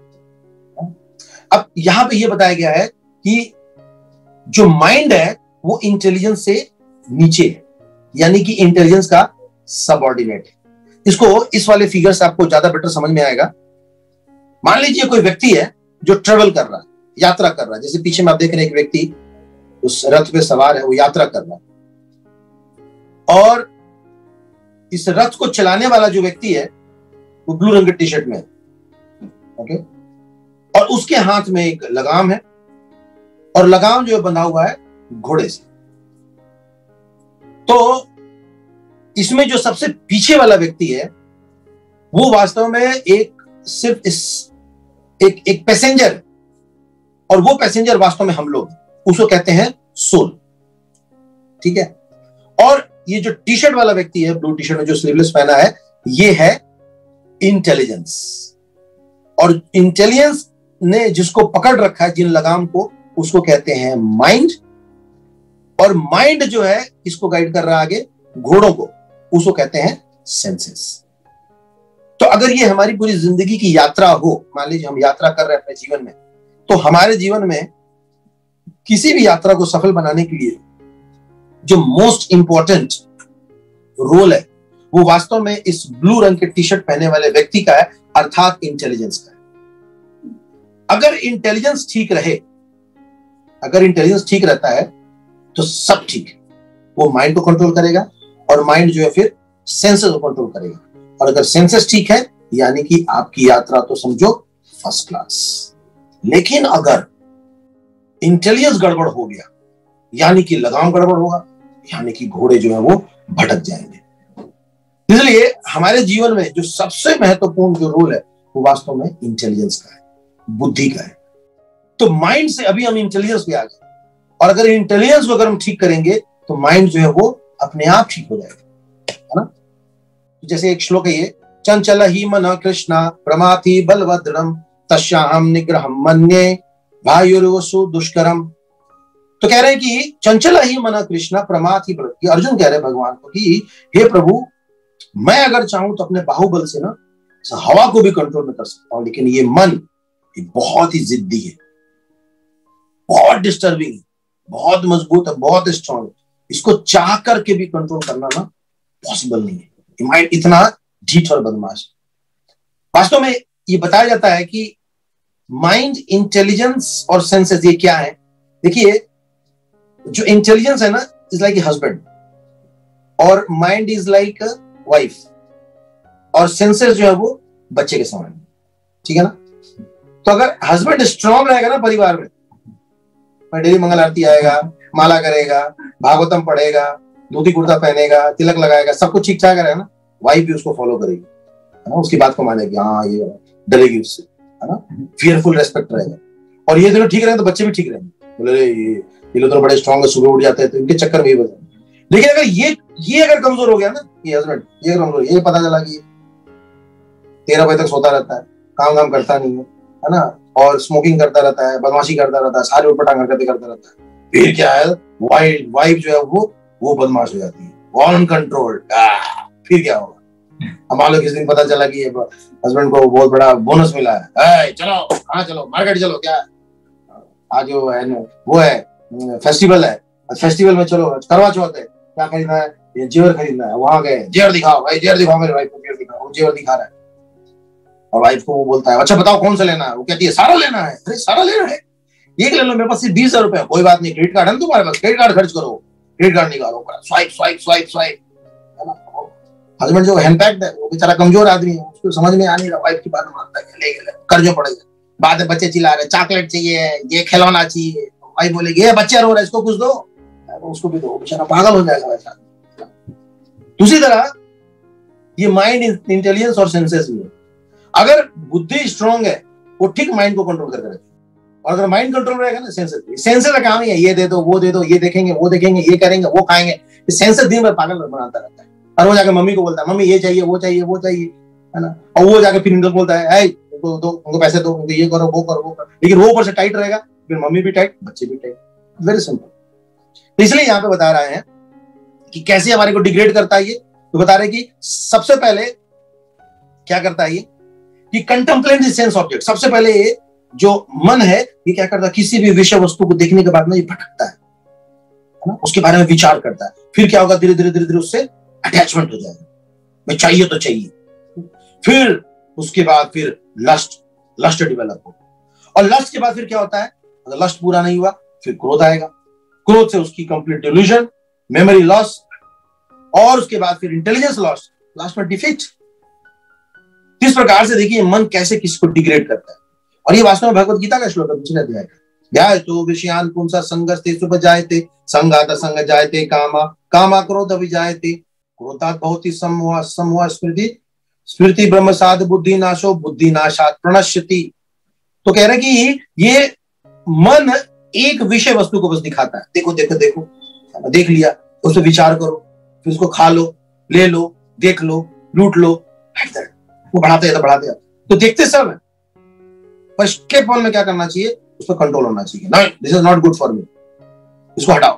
अब यहां पे ये बताया गया है कि जो माइंड है वो इंटेलिजेंस से नीचे है, यानी कि इंटेलिजेंस का सबऑर्डिनेट है। इसको इस वाले फिगर से आपको ज्यादा बेटर समझ में आएगा। मान लीजिए कोई व्यक्ति है जो ट्रेवल कर रहा है, यात्रा कर रहा है, जैसे पीछे में आप देख रहे हैं एक व्यक्ति उस रथ पे सवार है, वो यात्रा कर रहा है, और इस रथ को चलाने वाला जो व्यक्ति है वो ब्लू रंग के टी शर्ट में है, ओके, और उसके हाथ में एक लगाम है, और लगाम जो है बंधा हुआ है घोड़े से। तो इसमें जो सबसे पीछे वाला व्यक्ति है वो वास्तव में एक सिर्फ इस एक एक पैसेंजर है, और वो पैसेंजर वास्तव में हम लोग, उसको कहते हैं सोल, ठीक है। और ये जो टी शर्ट वाला व्यक्ति है, ब्लू टी शर्ट में जो स्लीवलेस पहना है, ये है इंटेलिजेंस। और इंटेलिजेंस ने जिसको पकड़ रखा है, जिन लगाम को, उसको कहते हैं माइंड। और माइंड जो है इसको गाइड कर रहा है आगे घोड़ों को, उसको कहते हैं सेंसेस। तो अगर ये हमारी पूरी जिंदगी की यात्रा हो, मान लीजिए हम यात्रा कर रहे हैं अपने जीवन में, तो हमारे जीवन में किसी भी यात्रा को सफल बनाने के लिए जो मोस्ट इंपॉर्टेंट रोल है वो वास्तव में इस ब्लू रंग के टी शर्ट पहने वाले व्यक्ति का है, अर्थात इंटेलिजेंस का है। अगर इंटेलिजेंस ठीक रहे, अगर इंटेलिजेंस ठीक रहता है तो सब ठीक है। वो माइंड को कंट्रोल करेगा, और माइंड जो है फिर सेंसेस को कंट्रोल करेगा। और अगर सेंसेस ठीक है यानी कि आपकी यात्रा तो समझो फर्स्ट क्लास। लेकिन अगर इंटेलिजेंस गड़बड़ हो गया यानी कि लगाम गड़बड़ होगा, यानी कि घोड़े जो है वो भटक जाएंगे। इसलिए हमारे जीवन में जो सबसे महत्वपूर्ण जो रोल है वो वास्तव में इंटेलिजेंस का है, बुद्धि का है। तो माइंड से अभी हम इंटेलिजेंस पे आ गए, और अगर इंटेलिजेंस को अगर हम ठीक करेंगे तो माइंड जो है वो अपने आप ठीक हो जाएगा, है ना। जैसे एक श्लोक है ये, चंचल ही मन कृष्णा प्रमाथि बलभद्रम तस्याहम निग्रहम मन्ये भायुर्वसु दुष्करम। तो कह रहे हैं कि चंचल ही मन कृष्णा प्रमाथि बल, ये अर्जुन कह रहे हैं भगवान को कि हे प्रभु, मैं अगर चाहूं तो अपने बाहुबल से ना हवा को भी कंट्रोल में कर सकता हूं, लेकिन ये मन ये बहुत ही जिद्दी है, बहुत डिस्टर्बिंग है, बहुत मजबूत है, बहुत स्ट्रॉन्ग है। इसको चाह करके भी कंट्रोल करना ना पॉसिबल नहीं है। माइंड इतना ढीठ और बदमाश। वास्तव में ये बताया जाता है कि माइंड, इंटेलिजेंस और सेंसेस ये क्या है। देखिए, जो इंटेलिजेंस है ना इज लाइक ए हस्बैंड, और माइंड इज लाइक वाइफ, और सेंसेस जो है वो बच्चे के समान, ठीक है ना। तो अगर हस्बैंड स्ट्रांग रहेगा ना परिवार में, डेली मंगल आरती आएगा, माला करेगा, भागवतम पढ़ेगा, धोती कुर्ता पहनेगा, तिलक लगाएगा, सब कुछ ठीक ठाक रहेगा ना, वाइफ भी उसको फॉलो करेगी, है ना, उसकी बात को मानेगी, हाँ ये डरेगी उससे, है ना, फियरफुल रेस्पेक्ट रहेगा। और ये दोनों ठीक रहेंगे तो बच्चे भी ठीक रहेंगे, बोले ये ये लोग तो बड़े स्ट्रांग है, सुबह उठ जाते हैं, तो इनके चक्कर में ही बता। लेकिन अगर ये ये अगर कमजोर हो गया ना, ये हस्बैंड ये कमजोर, ये पता चला कि तेरह बजे तक सोता रहता है, काम काम करता नहीं है, है ना, और स्मोकिंग करता रहता है, बदमाशी करता रहता है, सारे उठपटांग हरकतें करता रहता है, फिर क्या है, वाइफ वाइफ जो है वो वो बदमाश हो जाती है, अनकंट्रोल्ड। फिर क्या होगा। अब मान लो किस दिन पता चला कि हस्बैंड को बहुत बड़ा बोनस मिला है, चलो हाँ चलो मार्केट चलो, क्या आज वो है वो है फेस्टिवल है, फेस्टिवल में चलो, करवा चौथ है, क्या खरीदना है, ये जेवर खरीदना है, वहां गए, जेवर दिखाओ भाई, जेवर दिखाओ मेरे वाइफ को, जेवर दिखाओ, वो जेवर दिखा रहा है और वाइफ को वो बोलता है अच्छा बताओ कौन सा लेना है, वो कहती है सारा लेना है। अरे सारा लेना है, एक ले लो, मेरे पास सिर्फ बीस हजार रुपए, कोई बात नहीं, क्रेडिट कार्ड है तुम्हारे पास, क्रेडिट कार्ड खर्च करो, क्रेडिट कार्ड निकालो, स्वाइप स्वाइप स्वाइप स्वाइप, है ना। हस्बैंड जो हैंडपैक्ड है वो बेचारा कमजोर आदमी है, उसको समझ में आ नहीं रहा, वाइफ की बात मानता है, ले ले कर्जो पड़ेगा, बाद में बच्चे चिल्ला रहे चॉकलेट चाहिए, ये खिलौना चाहिए, वाइफ बोलेगी ये बच्चे रो रहे हैं इसको कुछ दो, उसको भी दो, बेचारा पागल हो जाएगा वैसा। दूसरी तरह ये माइंड इंटेलिजेंस और सेंसेस भी है। अगर बुद्धि स्ट्रांग है वो ठीक माइंड को कंट्रोल करके रखेगा, और अगर माइंड कंट्रोल रहेगा ना सेंसेस, सेंसेस का काम ही है ये दे दो वो दे दो, ये देखेंगे वो देखेंगे, ये करेंगे वो खाएंगे, सेंसेस दिन भर पागल बनाता रहता है, और वो जाके मम्मी को बोलता है मम्मी ये चाहिए वो चाहिए वो चाहिए, है ना, और वो जाके फिर इनको बोलता है उनको दो, उनको पैसे दो, उनको ये करो वो करो वो करो, लेकिन वो ऊपर से टाइट रहेगा, फिर मम्मी भी टाइट, बच्चे भी टाइट, वेरी सिंपल। तो इसलिए यहाँ पे बता रहे हैं कि कैसे हमारे को डिग्रेड करता है ये, तो बता रहे कि सबसे पहले क्या करता है ये कि कंटेम्पलेट द सेंस ऑब्जेक्ट। सबसे पहले ये जो मन है ये क्या करता है, किसी भी विषय वस्तु को देखने के बाद में ये भटकता है ना, उसके बारे में विचार करता है, फिर क्या होगा, धीरे धीरे धीरे धीरे उससे अटैचमेंट हो जाएगा, मैं चाहिए तो चाहिए, फिर उसके बाद फिर लस्ट लस्ट डेवलप हो, और लस्ट के बाद फिर क्या होता है, अगर लस्ट पूरा नहीं हुआ फिर क्रोध आएगा, क्रोध से उसकी कंप्लीट डिल्यूजन, मेमोरी लॉस, और उसके बाद फिर इंटेलिजेंस लॉस, लास्ट में डिफीट। इस प्रकार से देखिए मन कैसे किसको डिग्रेड करता है, और ये वास्तव में भगवत गीता का श्लोक है, पिछले अध्याय का, ध्यायतो विषयान पुंसा संगस्ते सुपजायते संगात संग जायते कामा कामा क्रोध विजायते क्रोधात् भवति समूह समूह स्मृति स्मृति ब्रह्मसाद बुद्धि नाशो बुद्धि नाशात् प्रणश्यति। तो कह रहे कि ये मन एक विषय वस्तु को बस दिखाता है, देखो देखो देखो, देख लिया, उस पर विचार करो, फिर उसको खा लो, ले लो, देख लो, लूट लो, वो बढ़ाते हैं तो बढ़ाते हैं, तो देखते सब है, पर स्टेप वन में क्या करना चाहिए, उस पर कंट्रोल होना चाहिए, नहीं this is not good for me, इसको हटाओ।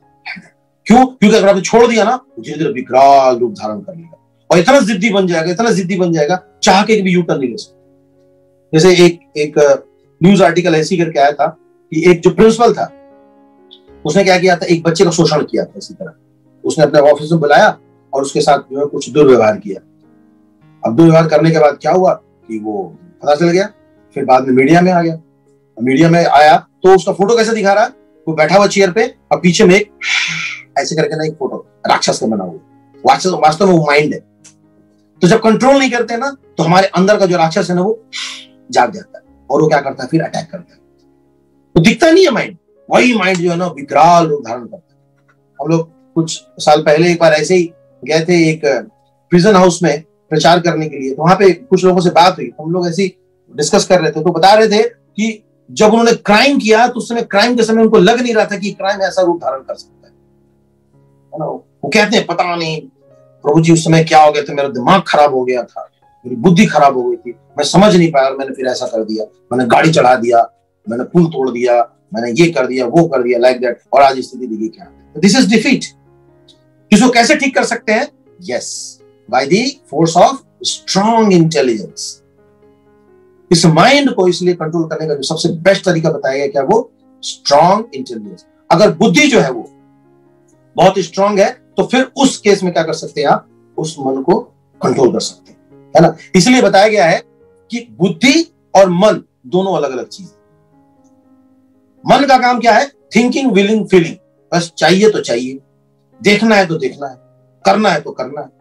क्यों? क्योंकि अगर आपने छोड़ दिया ना धीरे धीरे विकराल रूप धारण कर लेगा, और इतना जिद्दी बन जाएगा, इतना जिद्दी बन जाएगा, चाह के भी यू टर्न नहीं ले सकते। जैसे एक एक न्यूज आर्टिकल ऐसी करके आया था कि एक जो प्रिंसिपल था उसने क्या किया था, एक बच्चे का शोषण किया था, इसी तरह उसने अपने ऑफिस में बुलाया और उसके साथ जो है कुछ दुर्व्यवहार किया। अब दुर्व्यवहार करने के बाद क्या हुआ कि वो पता चल गया, फिर बाद में मीडिया में आ गया, मीडिया में आया तो उसका फोटो कैसे दिखा रहा है, वो बैठा हुआ चेयर पे और पीछे में एक ऐसे करके ना एक फोटो राक्षस का बना हुआ, वास्तव में वो माइंड है। तो जब कंट्रोल नहीं करते ना तो हमारे अंदर का जो राक्षस है ना वो जाग जाता है, और वो क्या करता है, फिर अटैक करता है, तो दिखता नहीं है माइंड, वही माइंड जो है ना विकराल रूप धारण करता है। हम लोग कुछ साल पहले एक बार ऐसे ही गए थे एक प्रिजन हाउस में प्रचार करने के लिए, तो वहां पे कुछ लोगों से बात हुई, हम लोग ऐसे ही डिस्कस कर रहे थे, तो बता रहे थे कि जब उन्होंने क्राइम किया तो उस समय क्राइम के समय उनको लग नहीं रहा था कि क्राइम ऐसा रूप धारण कर सकता है ना। वो कहते हैं पता नहीं प्रभु जी उस समय क्या हो गया था, मेरा दिमाग खराब हो गया था, मेरी बुद्धि खराब हो गई थी, मैं समझ नहीं पाया और मैंने फिर ऐसा कर दिया, मैंने गाड़ी चढ़ा दिया, मैंने पुल तोड़ दिया, मैंने ये कर दिया वो कर दिया, लाइक दैट, और आज स्थिति देखिए क्या। This is defeat. इसको कैसे ठीक कर सकते हैं? Yes, by the force of strong intelligence. इस माइंड को इसलिए कंट्रोल करने का जो सबसे बेस्ट तरीका बताया गया क्या, वो स्ट्रॉन्ग इंटेलिजेंस। अगर बुद्धि जो है वो बहुत स्ट्रॉन्ग है तो फिर उस केस में क्या कर सकते हैं आप, उस मन को कंट्रोल कर सकते हैं, है ना। इसलिए बताया गया है कि बुद्धि और मन दोनों अलग अलग चीज। मन का काम क्या है? थिंकिंग, विलिंग, फीलिंग, बस चाहिए तो चाहिए, देखना है तो देखना है, करना है तो करना है,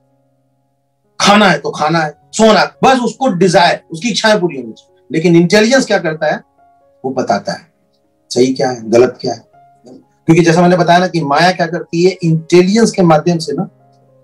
खाना है तो खाना है, सोना है, बस उसको डिजायर, उसकी इच्छाएं पूरी होनी चाहिए। लेकिन इंटेलिजेंस क्या करता है, वो बताता है सही क्या है गलत क्या है, क्योंकि जैसा मैंने बताया ना कि माया क्या करती है, इंटेलिजेंस के माध्यम से ना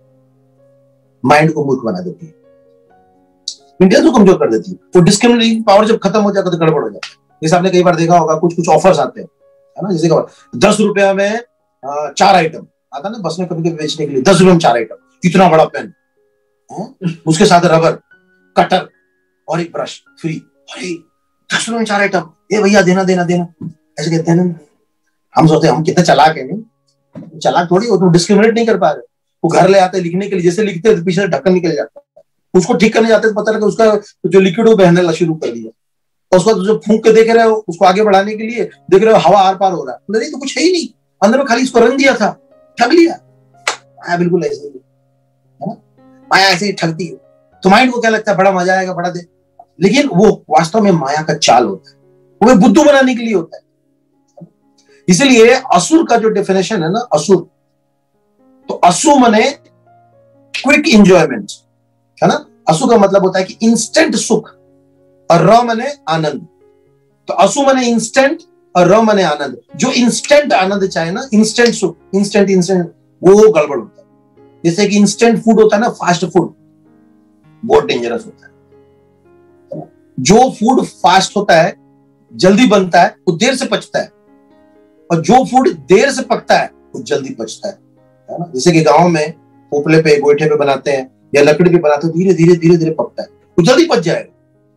माइंड को मूर्ख बना देती है, इंटेलिजेंस को कमजोर कर देती है। वो डिस्क्रिमिनेटिंग पावर जब खत्म हो जाता है तो गड़बड़ हो जाता है। जैसे आपने कई बार देखा होगा कुछ कुछ ऑफर्स आते हैं, है ना, जैसे दस रुपया में चार आइटम आता ना बस में कभी कभी बेचने के लिए, दस रुपए में चार आइटम, इतना बड़ा पेन, उसके साथ रबर, कटर और एक ब्रश फ्री, अरे दस रुपए में चार आइटम, ये भैया देना देना देना, ऐसे कहते हैं ना। हम सोचते हैं हम कितने चालाक है, नहीं चालाक थोड़ी, वो तो डिस्क्रिमिनेट नहीं कर पा रहे। वो घर ले आते लिखने के लिए, जैसे लिखते हैं पीछे से ढक्कन निकल जाता है, उसको ठीक करने जाते तो पता लगा उसका जो लिक्विड वो बहने शुरू कर दिया, और उसको जो फूंक के देख रहे हो उसको आगे बढ़ाने के लिए देख रहे हो हवा आर पार हो रहा है, नहीं तो कुछ है ही नहीं, अंदर में खाली इसको रंग दिया था, ठग लिया। माया बिल्कुल ऐसे ही है ना, माया ऐसे ही ठगती है। तो माइंड को क्या लगता है, बड़ा मजा आएगा, बड़ा दे, लेकिन वो वास्तव में माया का चाल होता है, वो बुद्धू बनाने के लिए होता है। इसलिए असुर का जो डेफिनेशन है ना, असुर, तो असु मने क्विक इंजॉयमेंट है ना। असु का मतलब होता है कि इंस्टेंट सुख, और र मने आनंद। तो असु मने इंस्टेंट और र मने आनंद। जो इंस्टेंट आनंद चाहे ना, इंस्टेंट सुख, इंस्टेंट इंस्टेंट, वो गड़बड़ होता है। जैसे कि इंस्टेंट फूड होता है ना, फास्ट फूड, बहुत डेंजरस होता है। जो फूड फास्ट होता है, जल्दी बनता है, वो देर से पचता है, और जो फूड देर से पकता है वो जल्दी पचता है, है ना। जैसे कि गांव में पोपले पे, गोईठे पे बनाते हैं या लकड़ी पे बनाते हैं, धीरे धीरे धीरे धीरे पकता है, वो जल्दी पच जाएगा,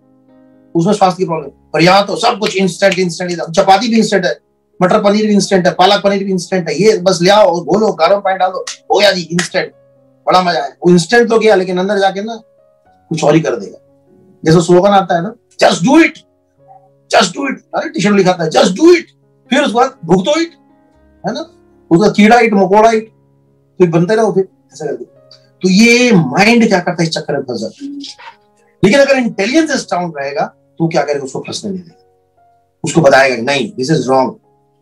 उसमें स्वास्थ्य की प्रॉब्लम। पर यहाँ तो सब कुछ इंस्टेंट इंस्टेंट, चपाती भी इंस्टेंट है, मटर पनीर भी इंस्टेंट है, पालक पनीर भी इंस्टेंट है, ये बस ले आओ, घोलो, गरम पानी डाल दो, हो गया जी इंस्टेंट, बड़ा मजा है। वो इंस्टेंट तो किया, लेकिन अंदर जाके ना कुछ और ही कर देगा। जैसे स्लोगन आता है ना, just do it, just do it, अरे टी शर्ट लिखा था जस्ट डू इट, फिर उसके बाद भुगतो इट, है ना, उसका कीड़ा इट, मकोड़ा इट, फिर बनते रहो, फिर ऐसा करके। तो ये माइंड क्या करता है, इस चक्कर में फंस जाता है। लेकिन अगर इंटेलिजेंस स्ट्रांग रहेगा तो क्या करेगा, उसको फंसने नहीं देगा, उसको बताएगा नहीं दिस इज रॉन्ग,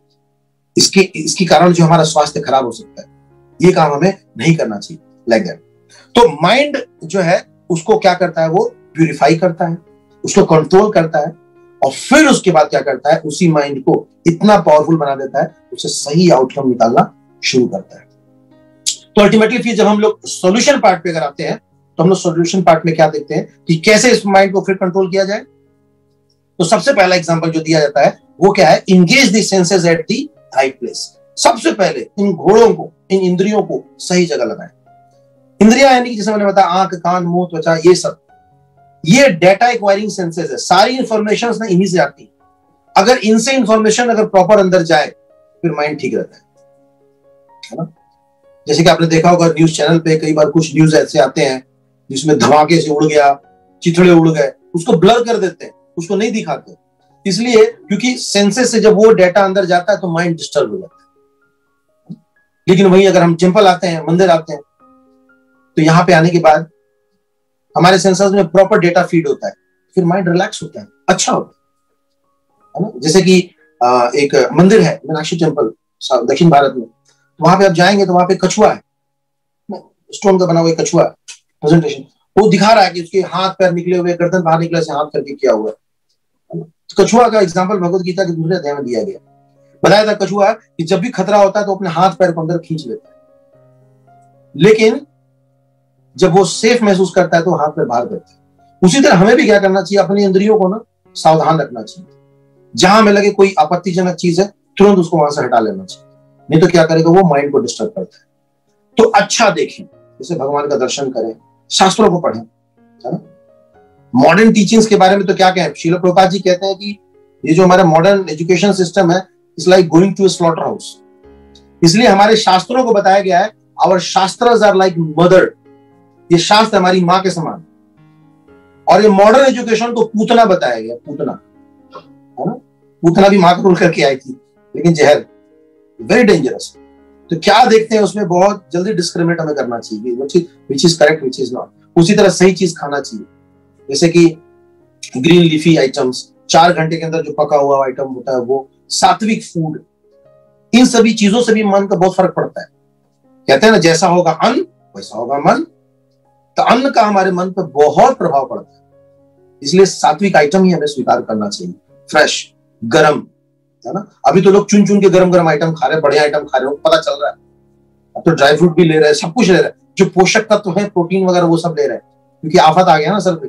इसके इसके कारण जो हमारा स्वास्थ्य खराब हो सकता है, ये काम हमें नहीं करना चाहिए, लाइक दैट। तो माइंड जो है उसको क्या करता है, वो प्यूरिफाई करता है, उसको कंट्रोल करता है, और फिर उसके बाद क्या करता है, उसी माइंड को इतना पावरफुल बना देता है, उससे सही आउटकम निकालना शुरू करता है। तो अल्टीमेटली फिर जब हम लोग सॉल्यूशन पार्ट पे अगर आते हैं, तो हम लोग सॉल्यूशन पार्ट में क्या देखते हैं कि कैसे इस माइंड को फिर कंट्रोल किया जाए। तो सबसे पहला एग्जांपल जो दिया जाता है वो क्या है, engage the senses at the right place. सबसे पहले इन घोड़ों को, इन इंद्रियों को सही जगह लगाएं। इंद्रियां यानी कि जैसे मैंने बताया, आंख, कान, मुंह, त्वचा, ये सब, ये डेटा एक्वायरिंग सेंसेस है, सारी इंफॉर्मेशन ना इन्हीं से आती है। अगर इनसे इंफॉर्मेशन अगर प्रॉपर अंदर जाए फिर माइंड ठीक रहता है, है ना। जैसे कि आपने देखा होगा न्यूज चैनल पे कई बार कुछ न्यूज ऐसे आते हैं जिसमें धमाके से उड़ गया, चिथड़े उड़ गए, उसको ब्लर कर देते हैं, उसको नहीं दिखाते, इसलिए क्योंकि सेंसेस से जब वो डेटा अंदर जाता है तो माइंड डिस्टर्ब हो जाता है। लेकिन वहीं अगर हम टेंपल आते हैं, मंदिर आते हैं, तो यहाँ पे आने के बाद हमारे सेंसर्स में प्रॉपर डेटा फीड होता है, फिर माइंड रिलैक्स होता है, अच्छा होता है ना। जैसे कि एक मंदिर है मीनाक्षी टेंपल दक्षिण भारत में, वहां पे आप जाएंगे तो वहां पे कछुआ है, स्टोन का बना हुआ कछुआ प्रेजेंटेशन, वो दिखा रहा है कि उसके हाथ पैर निकले हुए, गर्दन बाहर निकले से हाथ करके किया हुआ है। तो कछुआ का एग्जांपल भगवत गीता के दूसरे अध्याय में दिया गया, बताया था कछुआ कि जब भी खतरा होता है तो अपने हाथ पैर को अंदर खींच लेता है, लेकिन जब वो सेफ महसूस करता है तो हाथ पैर बाहर करता है। उसी तरह हमें भी क्या करना चाहिए, अपनी इंद्रियों को ना सावधान रखना चाहिए। जहां हमें लगे कोई आपत्तिजनक चीज है, तुरंत उसको वहां से हटा लेना चाहिए, नहीं तो क्या करेगा, वो माइंड को डिस्टर्ब करता है। तो अच्छा देखें, जैसे भगवान का दर्शन करें, शास्त्रों को पढ़ें, है ना। मॉडर्न टीचिंग्स के बारे में तो क्या कहें, श्रील प्रभुपाद जी कहते हैं कि ये जो हमारा मॉडर्न एजुकेशन सिस्टम है, it's like going to a slaughter house. इसलिए हमारे शास्त्रों को बताया गया है, our shastras are like mother, ये शास्त्र हमारी मां के समान। और ये मॉडर्न एजुकेशन को पूतना बताया गया, पूतना, है ना। पूतना भी मां को रोल करके आई थी, लेकिन जहर, वेरी डेंजरस। तो क्या देखते हैं उसमें, बहुत जल्दी डिस्क्रिमिनेट हमें करना चाहिए, which is correct which is not. उसी तरह सही चीज खाना चाहिए, जैसे कि ग्रीन लीफी आइटम्स, चार घंटे के अंदर जो पका हुआ आइटम होता है वो, सात्विक फूड, इन सभी चीजों से भी मन का बहुत फर्क पड़ता है। कहते हैं ना, जैसा होगा अन्न वैसा होगा मन, तो अन्न का हमारे मन पर बहुत प्रभाव पड़ता है। इसलिए सात्विक आइटम ही हमें स्वीकार करना चाहिए, फ्रेश, गरम, है ना। अभी तो लोग चुन चुन के गरम गरम आइटम खा रहे हैं, बढ़िया आइटम खा रहे हो, पता चल रहा है। अब तो ड्राई फ्रूट भी ले रहे हैं, सब कुछ ले रहे हैं, जो पोषक तत्व है, प्रोटीन वगैरह, वो सब ले रहे हैं, क्योंकि आफत आ गया ना सर पे।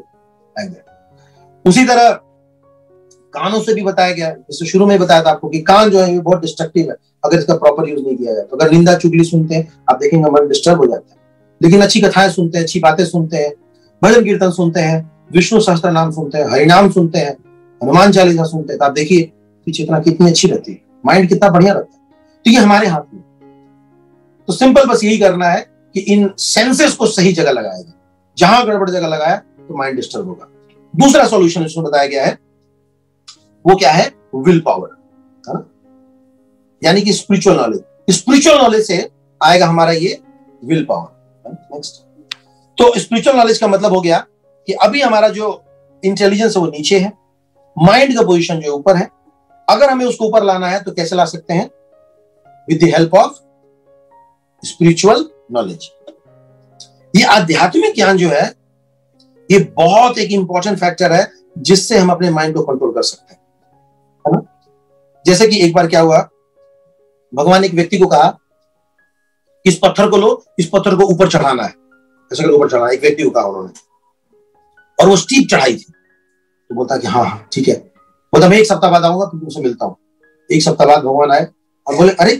उसी तरह कानों से भी बताया गया, जैसे शुरू में बताया था आपको कि कान जो है ये बहुत डिस्ट्रक्टिव है, अगर इसका प्रॉपर यूज नहीं किया जाए तो। अगर निंदा चुगली सुनते हैं, आप देखेंगे मन डिस्टर्ब हो जाता है। लेकिन अच्छी कथाएं सुनते हैं, अच्छी बातें सुनते हैं, भजन कीर्तन सुनते हैं, विष्णु सहस्त्र नाम सुनते हैं, हरिनाम सुनते हैं, हनुमान चालीसा सुनते हैं, तो आप देखिए कि चेतना कितनी अच्छी रहती है, माइंड कितना बढ़िया रहता है। तो ये हमारे हाथ में। तो सिंपल बस यही करना है कि इन सेंसेस को सही जगह लगाएगा, जहां गड़बड़ जगह लगाया तो माइंड डिस्टर्ब होगा। दूसरा सॉल्यूशन इसमें बताया गया है, वो क्या है, विल पावर, है ना, यानी कि स्पिरिचुअल नॉलेज। स्पिरिचुअल नॉलेज से आएगा हमारा ये विल पावर। नेक्स्ट, तो स्पिरिचुअल नॉलेज का मतलब हो गया कि अभी हमारा जो इंटेलिजेंस है वो नीचे है, माइंड का पोजीशन जो ऊपर है। अगर हमें उसको ऊपर लाना है तो कैसे ला सकते हैं? With the help of spiritual knowledge. ये आध्यात्मिक ज्ञान जो है ये बहुत एक इंपॉर्टेंट फैक्टर है जिससे हम अपने माइंड को कंट्रोल कर सकते हैं, है ना। जैसे कि एक बार क्या हुआ, भगवान ने एक व्यक्ति को कहा इस पत्थर को लो, इस पत्थर को ऊपर चढ़ाना है, ऐसे कर ऊपर चढ़ाना, एक व्यक्ति को कहा उन्होंने, और वो स्टीप चढ़ाई थी। तो बोलता कि हाँ हाँ ठीक है, बोलता मैं एक सप्ताह बाद आऊंगा, फिर तुमसे मिलता हूं। एक सप्ताह बाद भगवान आए और बोले अरे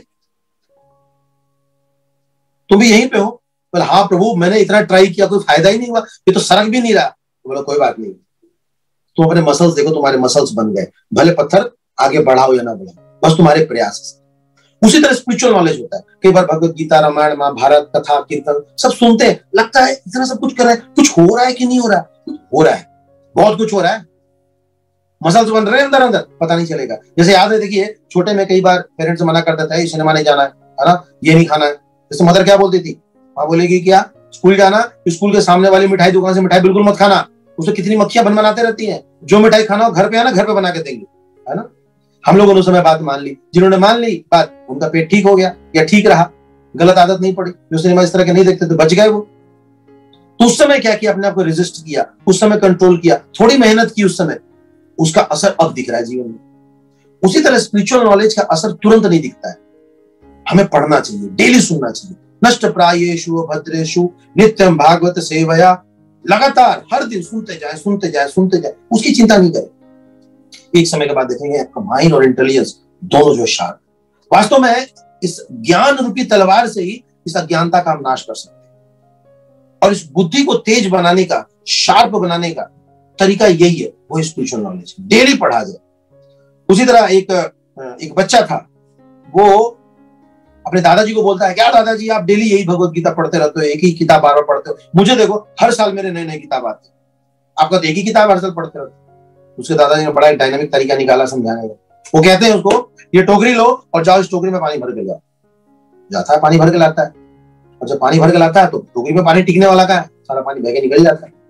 तुम भी यहीं पे हो? बोले हाँ प्रभु, मैंने इतना ट्राई किया, कोई फायदा ही नहीं हुआ, ये तो सरक भी नहीं रहा। तो बोला कोई बात नहीं, तुम अपने मसल्स देखो, तुम्हारे मसल्स बन गए, भले पत्थर आगे बढ़ाओ या ना बढ़ाओ, बस तुम्हारे प्रयास से। उसी तरह स्पिरिचुअल नॉलेज होता है। कई बार भगवत गीता, रामायण, महाभारत, कथा, कीर्तन सब सुनते हैं, लगता है इतना सब कुछ कर रहे हैं, कुछ हो रहा है कि नहीं हो रहा है? हो रहा है, बहुत कुछ हो रहा है, मसल्स बन रहे हैं अंदर अंदर, पता नहीं चलेगा। जैसे याद है, देखिए छोटे में कई बार पेरेंट्स मना कर देता है, सिनेमा नहीं जाना है, है ना, ये नहीं खाना है। जैसे मदर क्या बोलती थी, माँ बोलेगी क्या, स्कूल जाना, स्कूल के सामने वाली मिठाई दुकान से मिठाई बिल्कुल मत खाना, उसमें कितनी मक्खियां बन बनाते रहती हैं, जो मिठाई खाना हो घर पे आना, घर पे बना के देंगे, है ना। हम लोगों ने उस समय बात मान ली, जिन्होंने मान ली बात उनका पेट ठीक हो गया या ठीक रहा, गलत आदत नहीं पड़ी। जो सिनेमा इस तरह के नहीं देखते तो बच गए वो। तो उस समय क्या किया, अपने आप को रेजिस्ट किया, उस समय कंट्रोल किया, थोड़ी मेहनत की उस समय, उसका असर अब दिख रहा है जीवन में। उसी तरह स्पिरिचुअल नॉलेज का असर तुरंत नहीं दिखता है, हमें पढ़ना चाहिए, डेली सुनना चाहिए। नष्ट प्रायेषु भद्रेषु नित्यम भागवत सेवया, लगातार हर दिन सुनते जाए सुनते जाए सुनते जाए, उसकी चिंता नहीं करें। एक समय के बाद देखेंगे आपका माइंड और इंटेलिजेंस दोनों जो शार्प। वास्तव में इस ज्ञान रूपी तलवार से ही इस अज्ञानता का हम नाश कर सकते हैं, और इस बुद्धि को तेज बनाने का, शार्प बनाने का तरीका यही है, वो स्पिरिचुअल नॉलेज डेली पढ़ा जाए। उसी तरह एक एक बच्चा था, वो अपने दादाजी को बोलता है, क्या दादाजी आप डेली यही भगवत गीता पढ़ते रहते हो, एक ही किताब बार बार पढ़ते हो, मुझे देखो हर साल मेरे नए नए किताब आते हैं, आपका तो एक ही किताब हर साल पढ़ते रहते हो। उसके दादाजी ने बड़ा एक डायनामिक तरीका निकाला समझाने का। वो कहते हैं उसको, ये टोकरी लो और जाओ इस टोकरी में पानी भर के जाओ। जाता है, पानी भर के लाता है, और जब पानी भर के लाता है तो टोकरी में पानी टिकने वाला का है, सारा पानी बह के निकल जाता है।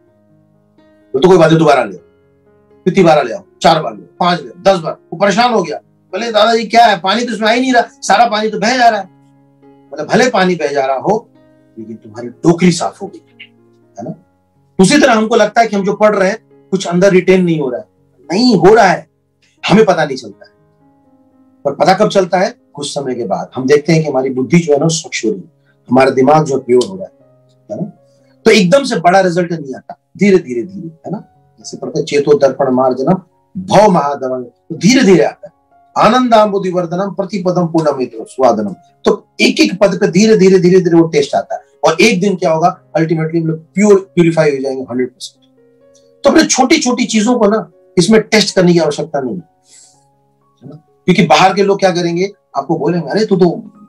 तो कोई बात है, दोबारा ले, कितनी बार ले आओ, चार बार ले, पांच ले, दस बार। वो परेशान हो गया, बोले दादाजी क्या है, पानी तो इसमें आ ही नहीं रहा, सारा पानी तो बह जा रहा है। मतलब भले पानी बह जा रहा हो लेकिन तुम्हारी टोकरी साफ हो गई, है ना। उसी तरह हमको लगता है कि हम जो पढ़ रहे हैं कुछ अंदर रिटेन नहीं हो रहा है, नहीं हो रहा है, हमें पता नहीं चलता है। पर पता कब चलता है? कुछ समय के बाद हम देखते हैं कि हमारी बुद्धि जो है ना स्वच्छ हो रही है, हमारा दिमाग जो प्योर हो रहा है, है ना। तो एकदम से बड़ा रिजल्ट नहीं आता, धीरे धीरे धीरे, है ना। जैसे पढ़ते चेतो दर्पण मार्जनम भव महादवन, तो धीरे धीरे आता है। आनंदाम्बुधिवर्धनम प्रतिपदम पूर्णमित्र स्वादनम, तो एक एक पद पे धीरे धीरे धीरे धीरे वो टेस्ट आता है, और एक दिन क्या होगा, अल्टीमेटली हम लोग प्योर प्यूरिफाई हो जाएंगे हंड्रेड परसेंट। तो अपने छोटी छोटी चीजों को ना इसमें टेस्ट करने की आवश्यकता नहीं है ना, क्योंकि बाहर के लोग क्या करेंगे, आपको बोलेंगे अरे तू तो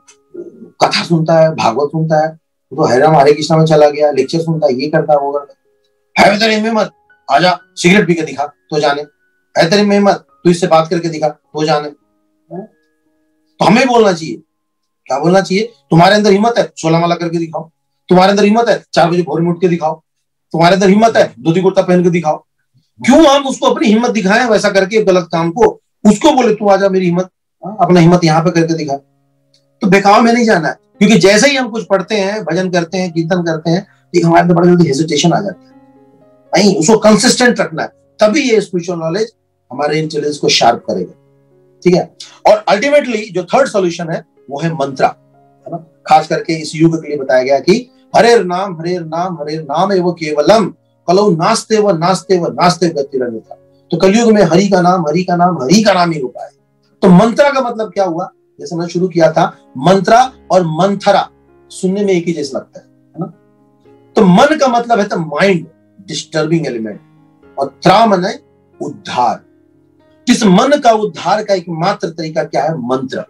कथा सुनता है, भागवत सुनता है, तू तो हरे राम हरे कृष्णा में चला गया, लेक्चर सुनता है, ये करता है वो करता है, तेरी हिम्मत, आजा सिगरेट पी के दिखा तो जाने, है तेरी हिम्मत, तू इससे बात करके दिखा तो जाने। तो हमें बोलना चाहिए, क्या बोलना चाहिए, तुम्हारे अंदर हिम्मत है सोलह माला करके दिखाओ, तुम्हारे अंदर हिम्मत है चार बजे भोर में उठ के दिखाओ, तुम्हारे अंदर हिम्मत है धोती कुर्ता पहन के दिखाओ। क्यों हम उसको अपनी हिम्मत दिखाएं वैसा करके गलत काम को, उसको बोले तू आजा मेरी हिम्मत, अपना हिम्मत यहाँ पे करके दिखा। तो बेकाव में नहीं जाना है, क्योंकि जैसे ही हम कुछ पढ़ते हैं, भजन करते हैं, कीर्तन करते हैं, एक हमारे अंदर बड़ी जल्दी हेजिटेशन आ जाती है। नहीं, उसको कंसिस्टेंट रखना है, तभी ये स्पिरिचुअल नॉलेज हमारे इंटेलिजेंस को शार्प करेगा, ठीक है। और अल्टीमेटली जो थर्ड सॉल्यूशन है वो है मंत्रा, है ना। खास करके इस युग के लिए बताया गया कि हरेर नाम हरेर नाम हरेर नाम एवं केवलम कलौ नास्ते व नास्ते व नास्ते गतिरन्यथा। तो कलयुग में हरि का नाम हरि का नाम हरि का नाम ही उपाय। तो मंत्रा का मतलब क्या हुआ, जैसे मैंने शुरू किया था, मंत्रा और मंथरा सुनने में एक ही जैसा लगता है, है ना। तो मन का मतलब है तो माइंड, डिस्टर्बिंग एलिमेंट, और त्रा मन है उद्धार। इस मन का उद्धार का एकमात्र तरीका क्या है, मंत्र।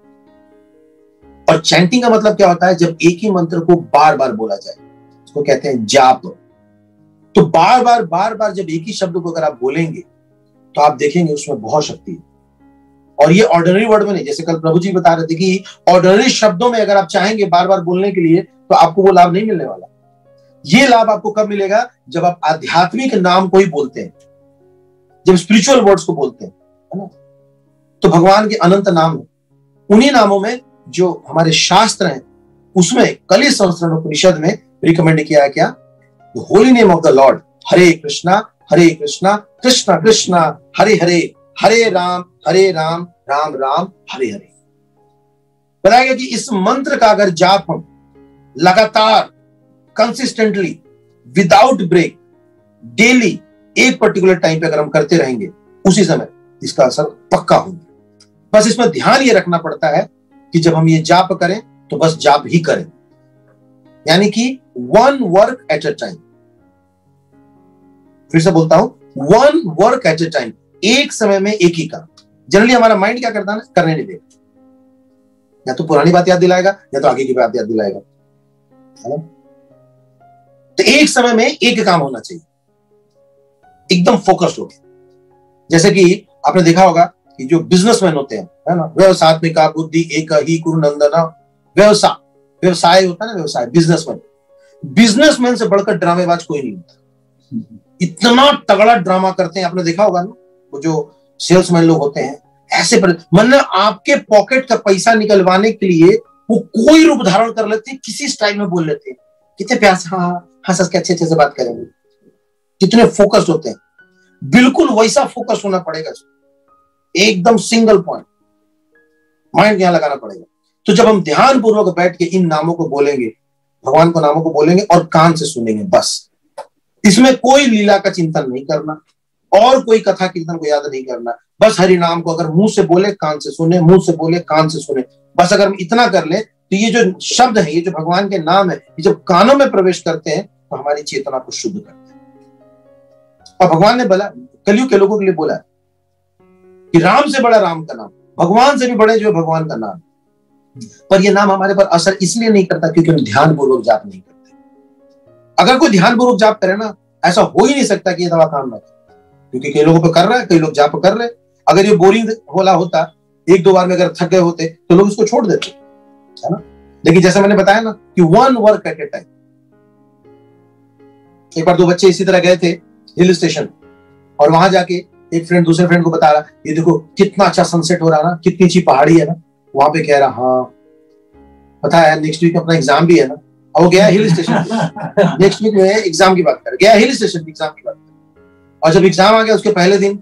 और चैंटिंग का मतलब क्या होता है, जब एक ही मंत्र को बार बार बोला जाए, उसको कहते हैं जाप। तो बार बार बार बार जब एक ही शब्द को अगर आप बोलेंगे तो आप देखेंगे उसमें बहुत शक्ति है। और ये ऑर्डिनरी वर्ड में नहीं, जैसे कल प्रभु जी बता रहे थे कि ऑर्डिनरी शब्दों में अगर आप चाहेंगे बार बार बोलने के लिए तो आपको वो लाभ नहीं मिलने वाला। ये लाभ आपको कब मिलेगा? जब आप आध्यात्मिक नाम को ही बोलते हैं, जब स्पिरिचुअल वर्ड्स को बोलते हैं, है ना। तो भगवान के अनंत नाम है, उन्हीं नामों में जो हमारे शास्त्र हैं उसमें कली संस्करण उपनिषद में रिकमेंड किया है क्या? The holy name of the lord, Hare Krishna Hare Krishna Krishna Krishna Hare Hare, Hare Ram Hare Ram Ram Ram Hare Hare. बताया गया कि इस मंत्र का अगर जाप हम लगातार कंसिस्टेंटली विदाउट ब्रेक डेली एक पर्टिकुलर टाइम पे अगर हम करते रहेंगे, उसी समय इसका असर पक्का होगा। बस इसमें ध्यान ये रखना पड़ता है कि जब हम ये जाप करें तो बस जाप ही करें, यानी कि one work at a time. फिर से बोलता हूं, one work at a time, एक समय में एक ही काम। जनरली हमारा माइंड क्या करता है ना, करने नहीं देगा, या तो पुरानी बात याद दिलाएगा या तो आगे की बात याद दिलाएगा, है ना। तो एक समय में एक काम होना चाहिए, एकदम फोकस्ड हो। जैसे कि आपने देखा होगा कि जो बिजनेसमैन होते हैं, है ना, व्यवसायत्मिका बुद्धि एक ही कुरु नंदना, व्यवसाय व्यवसाय होता है ना, व्यवसाय बिजनेसमैन। बिजनेसमैन से बढ़कर ड्रामेबाज कोई नहीं होता। इतना तगड़ा ड्रामा करते हैं, आपने देखा होगा ना, वो जो सेल्समैन लोग होते हैं ऐसे पर, मतलब आपके पॉकेट का पैसा निकलवाने के लिए वो कोई रूप धारण कर लेते हैं, किसी स्टाइल में बोल लेते हैं, कितने प्यार से हाँ हाँ सच के अच्छे अच्छे से बात करेंगे, कितने फोकस्ड होते हैं। बिल्कुल वैसा फोकस होना पड़ेगा, एकदम सिंगल पॉइंट माइंड यहां लगाना पड़ेगा। तो जब हम ध्यान पूर्वक बैठ के इन नामों को बोलेंगे, भगवान को नामों को बोलेंगे और कान से सुनेंगे, बस इसमें कोई लीला का चिंतन नहीं करना और कोई कथा कीर्तन को याद नहीं करना। बस हरि नाम को अगर मुंह से बोले कान से सुने, मुंह से बोले कान से सुने, बस अगर हम इतना कर ले तो ये जो शब्द है, ये जो भगवान के नाम है, ये जब कानों में प्रवेश करते हैं तो हमारी चेतना को शुद्ध करते हैं। और भगवान ने बोला, कलयुग के लोगों के लिए बोला कि राम से बड़ा राम का नाम, भगवान से भी बड़े जो है भगवान का नाम। पर ये नाम हमारे पर असर इसलिए नहीं करता क्योंकि हम ध्यान पूर्वक जाप नहीं करते। अगर कोई ध्यान पूर्वक जाप करे ना, ऐसा हो ही नहीं सकता कि ये दवा काम ना करे, क्योंकि कई लोगों पे कर रहा है, कई लोग जाप कर रहे। अगर ये बोरिंग होला होता, एक दो बार में अगर थक गए होते तो लोग इसको छोड़ देते, है ना। लेकिन जैसे मैंने बताया ना कि one work at a time. एक बार दो बच्चे इसी तरह गए थे हिल स्टेशन, और वहां जाके एक फ्रेंड दूसरे फ्रेंड को बता रहा, ये देखो कितना अच्छा सनसेट हो रहा ना, कितनी अच्छी पहाड़ी है ना। वहां पे कह रहा, हाँ पता है नेक्स्ट वीक अपना एग्जाम भी है ना। और वो गया हिल स्टेशन, नेक्स्ट वीक में एग्जाम की बात कर गया हिल स्टेशन एग्जाम की बात कर। और जब एग्जाम आ गया उसके पहले दिन,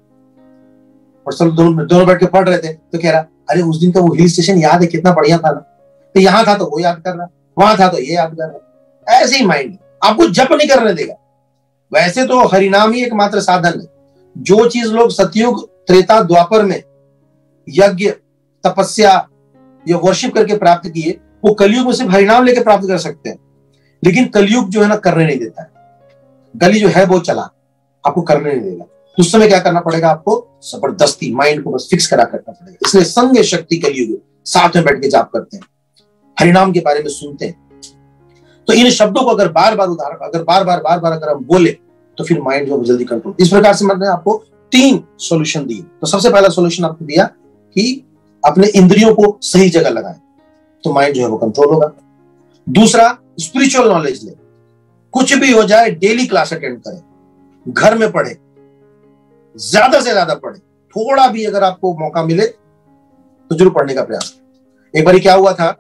और सब दोनों दोनों बैठ के पढ़ रहे थे, तो कह रहा, अरे उस दिन तो वो हिल स्टेशन याद है, कितना बढ़िया था ना। तो यहाँ था तो वो याद कर रहा, वहां था तो ये याद कर रहा। ऐसे ही माइंड आपको जप नहीं करने देगा। वैसे तो हरिनाम ही एकमात्र साधन है। जो चीज लोग सतयुग त्रेता द्वापर में यज्ञ तपस्या या वर्शिप करके प्राप्त किए, वो कलयुग में सिर्फ हरिनाम लेके प्राप्त कर सकते हैं। लेकिन कलयुग जो है ना करने नहीं देता है। गली जो है वो चला, आपको करने नहीं देगा। तो उस समय क्या करना पड़ेगा? आपको जबरदस्ती माइंड को बस फिक्स करा करना पड़ेगा। इसलिए संग शक्ति कलयुग साथ में बैठ के जाप करते हैं, हरिनाम के बारे में सुनते हैं। तो इन शब्दों को अगर बार बार उदाहरण अगर बार बार बार बार अगर हम बोले तो फिर माइंड जो जल्दी कंट्रोल। इस प्रकार से मैंने आपको तीन सॉल्यूशन दिए। तो सबसे पहला सॉल्यूशन आपको दिया कि अपने इंद्रियों को सही जगह लगाएं, तो माइंड जो है वो कंट्रोल होगा। दूसरा, स्पिरिचुअल नॉलेज ले, कुछ भी हो जाए डेली क्लास अटेंड करें, घर में पढ़े, ज्यादा से ज्यादा पढ़े, थोड़ा भी अगर आपको मौका मिले तो जरूर पढ़ने का प्रयास करें। एक बार क्या हुआ था,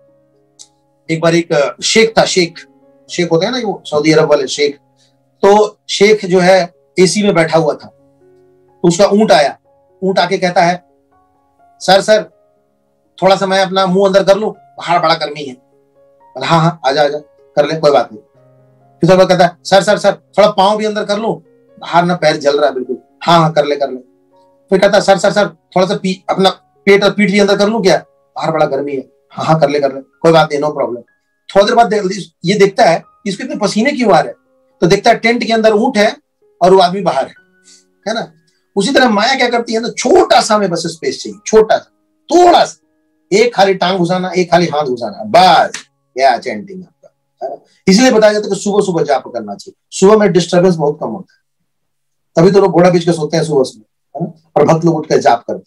एक बार एक शेख था, शेख शेख होते हैं ना वो सऊदी अरब वाले शेख। तो शेख जो है एसी में बैठा हुआ था, तो उसका ऊंट आया। ऊंट आके कहता है, सर सर थोड़ा सा मैं अपना मुंह अंदर कर लूं, बाहर बड़ा गर्मी है। हाँ हाँ आजा आजा कर ले, कोई बात नहीं। फिर तो कहता है, सर सर सर थोड़ा पाँव भी अंदर कर लूं, बाहर ना पैर जल रहा है बिल्कुल। हाँ हाँ कर ले कर ले। फिर कहता है, सर सर सर थोड़ा सा पी अपना पेट और पीठ भी अंदर कर लूं क्या, बाहर बड़ा गर्मी है। हाँ हाँ कर ले कर ले, कोई बात नहीं, नो प्रॉब्लम। थोड़ी देर बाद ये देखता है इसको इतने पसीने क्यों आ रहे, तो देखता है टेंट के अंदर ऊंट है और वो आदमी बाहर है, है ना। उसी तरह माया क्या करती है ना, छोटा सा में बस स्पेस चाहिए, छोटा सा, थोड़ा सा, एक खाली टांग घुसाना, एक खाली हाथ घुसाना, बस क्या चैंटिंग आपका। इसलिए बताया जाता है कि सुबह सुबह जाप करना चाहिए। सुबह में डिस्टर्बेंस बहुत कम होता है, तभी तो लोग घोड़ा बीच के सोते हैं सुबह सुबह, और भक्त लोग उठ कर जाप करते हैं।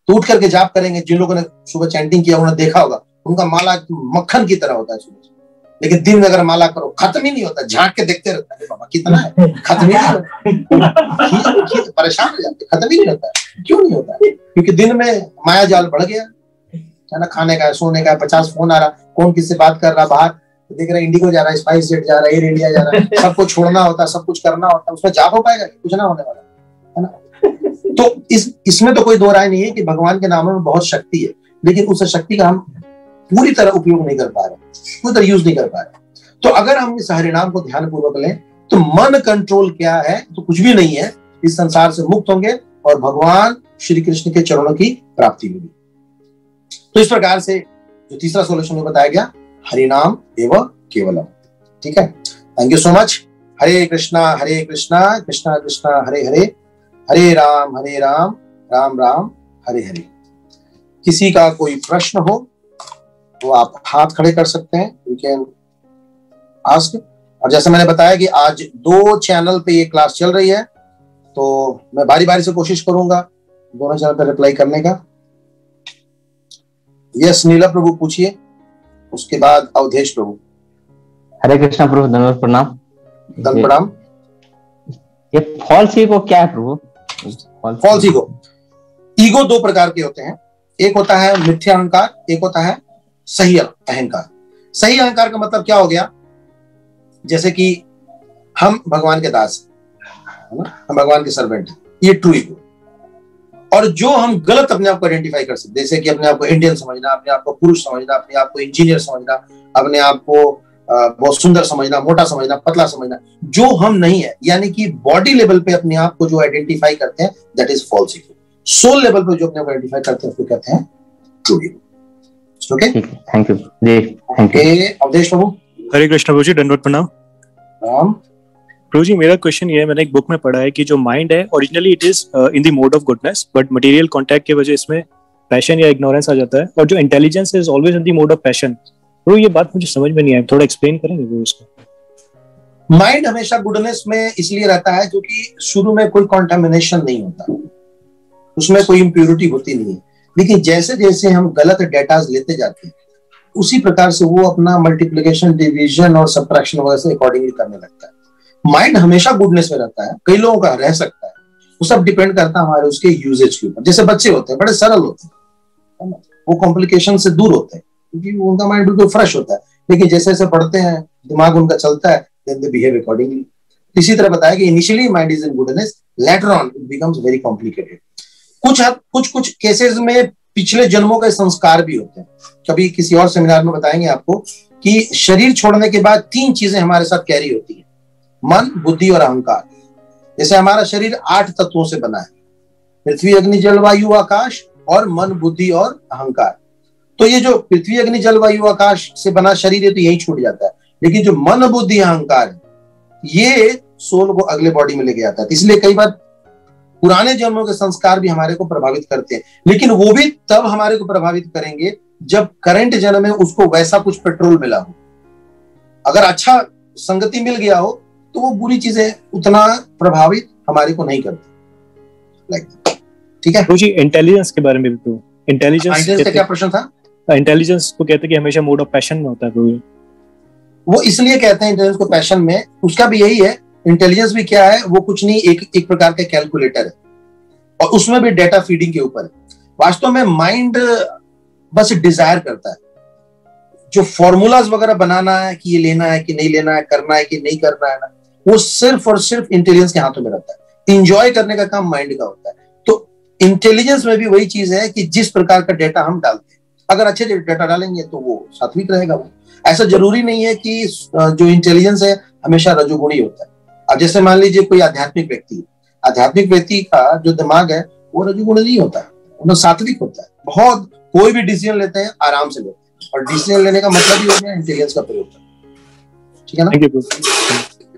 तो उठ करके जाप करेंगे। जिन लोगों ने सुबह चैंटिंग किया उन्होंने देखा होगा, उनका माला मक्खन की तरह होता है सुबह। लेकिन दिन में अगर माला करो खत्म ही नहीं होता, झांक के देखते रहता है बाबा कितना है, खत्म ही नहीं होता, परेशान हो जाते, खत्म ही नहीं होता। क्यों नहीं होता? क्योंकि दिन में माया जाल बढ़ गया है ना, खाने का, सोने का, पचास फोन आ रहा, कौन किससे बात कर रहा, बाहर देख रहे इंडिगो जा रहा है, स्पाइस जेट जा रहा है, एयर इंडिया जा रहा है, सबको छोड़ना होता है, सब कुछ करना होता है, उसमें जाप हो पाएगा? कुछ ना होने वाला है ना। तो इस इसमें तो कोई दो राय नहीं है कि भगवान के नामों में बहुत शक्ति है, लेकिन उस शक्ति का हम पूरी तरह उपयोग नहीं कर पा रहे, पूरी तरह यूज नहीं कर पा रहे। तो अगर हम इस हरिनाम को ध्यान पूर्वक लें तो मन कंट्रोल क्या है, तो कुछ भी नहीं है, इस संसार से मुक्त होंगे और भगवान श्री कृष्ण के चरणों की प्राप्ति होगी। तो इस प्रकार से जो तीसरा सोल्यूशन में बताया गया, हरिनाम एवं केवलम। ठीक है, thank you so much. Hare Krishna Hare Krishna Krishna Krishna Hare Hare, Hare Ram Hare Ram Ram Ram Hare Hare. किसी का कोई प्रश्न हो तो आप हाथ खड़े कर सकते हैं, यू कैन आस्क। और जैसे मैंने बताया कि आज दो चैनल पे ये क्लास चल रही है, तो मैं बारी बारी से कोशिश करूंगा दोनों चैनल पे रिप्लाई करने का। यस नीला प्रभु पूछिए, उसके बाद अवधेश प्रभु। हरे कृष्णा प्रभु, धन्यवाद, प्रणाम। धन प्रणाम। ये फॉल्स ईगो क्या है प्रभु? फॉल्स ईगो, ईगो दो प्रकार के होते हैं, एक होता है मिथ्या अहंकार, एक होता है सही अहंकार। सही अहंकार का मतलब क्या हो गया, जैसे कि हम भगवान के दास है ना, हम भगवान के सर्वेंट हैं, ये ट्रू ईगो। और जो हम गलत अपने आप को आइडेंटिफाई कर सकते, जैसे कि अपने आप को इंडियन समझना, अपने आप को पुरुष समझना, अपने आप को इंजीनियर समझना, अपने आप को बहुत सुंदर समझना, मोटा समझना, पतला समझना, जो हम नहीं है, यानी कि बॉडी लेवल पे अपने आप को जो आइडेंटिफाई करते हैं, that is false ego. Soul level पे जो अपने आप आइडेंटिफाई करते हैं उसको कहते हैं true ego. Okay, thank you जी, थैंक यू। अवधेश प्रभु। हरे कृष्ण प्रभु जी, दंडवत प्रणाम। राम प्रभु जी, मेरा क्वेश्चन ये है, मैंने एक बुक में पढ़ा है कि जो माइंड है originally it is in the mode of goodness, but material contact की वजह इसमें पैशन या इग्नोरेंस आ जाता है, और जो intelligence is always in the mode of passion. प्रभु ये बात मुझे समझ में नहीं आई, थोड़ा एक्सप्लेन करेंगे वो इसको? माइंड हमेशा गुडनेस में इसलिए रहता है क्योंकि शुरू में कोई कॉन्टामिनेशन नहीं होता, उसमें कोई इम्प्योरिटी होती नहीं है। लेकिन जैसे जैसे हम गलत डेटा लेते जाते हैं, उसी प्रकार से वो अपना मल्टीप्लिकेशन, डिवीजन और सब्ट्रैक्शन वगैरह से अकॉर्डिंगली करने लगता है। माइंड हमेशा गुडनेस में रहता है, कई लोगों का रह सकता है, वो सब डिपेंड करता है हमारे उसके यूजेज के ऊपर। जैसे बच्चे होते हैं, बड़े सरल होते हैं, वो कॉम्प्लिकेशन से दूर होते हैं क्योंकि उनका माइंड बिल्कुल फ्रेश होता है। लेकिन जैसे जैसे पढ़ते हैं, दिमाग उनका चलता है, देन दे बिहेव अकॉर्डिंगली। इसी तरह बताया कि initially mind is in goodness, later on it becomes very complicated. कुछ कुछ कुछ केसेस में पिछले जन्मों के संस्कार भी होते हैं। कभी किसी और सेमिनार में बताएंगे आपको कि शरीर छोड़ने के बाद तीन चीजें हमारे साथ कैरी होती हैं, मन, बुद्धि और अहंकार। जैसे हमारा शरीर आठ तत्वों से बना है, पृथ्वी, अग्नि, जल, वायु, आकाश, और मन, बुद्धि और अहंकार। तो ये जो पृथ्वी, अग्नि, जल, वायु, आकाश से बना शरीर है तो यही छूट जाता है। लेकिन जो मन, बुद्धि, अहंकार है, ये सोल को अगले बॉडी में लेके जाता है। इसलिए कई बार पुराने जन्मों के संस्कार भी हमारे को प्रभावित करते हैं, लेकिन वो भी तब हमारे को प्रभावित करेंगे जब करंट जन्म में उसको वैसा कुछ पेट्रोल मिला हो। अगर अच्छा संगति मिल गया हो तो वो बुरी चीजें उतना प्रभावित हमारे को नहीं करती। लाइक ठीक है जी। इंटेलिजेंस के बारे में भी तो, इंटेलिजेंस का क्या प्रश्न था? इंटेलिजेंस को कहते हैं कि हमेशा मोड ऑफ पैशन में होता है। वो इसलिए कहते हैं इंटेलिजेंस को पैशन में, उसका भी यही है। इंटेलिजेंस भी क्या है, वो कुछ नहीं, एक एक प्रकार का कैलकुलेटर है, और उसमें भी डेटा फीडिंग के ऊपर है। वास्तव में माइंड बस डिजायर करता है, जो फॉर्मूलाज वगैरह बनाना है कि ये लेना है कि नहीं लेना है, करना है कि नहीं करना है ना, वो सिर्फ और सिर्फ इंटेलिजेंस के हाथों में रहता है। इंजॉय करने का काम माइंड का होता है। तो इंटेलिजेंस में भी वही चीज है कि जिस प्रकार का डेटा हम डालते हैं, अगर अच्छे डेटा डालेंगे तो वो सात्विक रहेगा। वो ऐसा जरूरी नहीं है कि जो इंटेलिजेंस है हमेशा रजोगुणी होता है। अब जैसे मान लीजिए कोई आध्यात्मिक व्यक्ति, आध्यात्मिक व्यक्ति का जो दिमाग है वो रजोगुणी नहीं होता, वो सात्विक होता है। बहुत कोई भी डिसीजन लेते हैं आराम से लेते हैं, और डिसीजन लेने का मतलब ही हो गया इंटेलिजेंस का प्रयोग करना। ठीक है ना?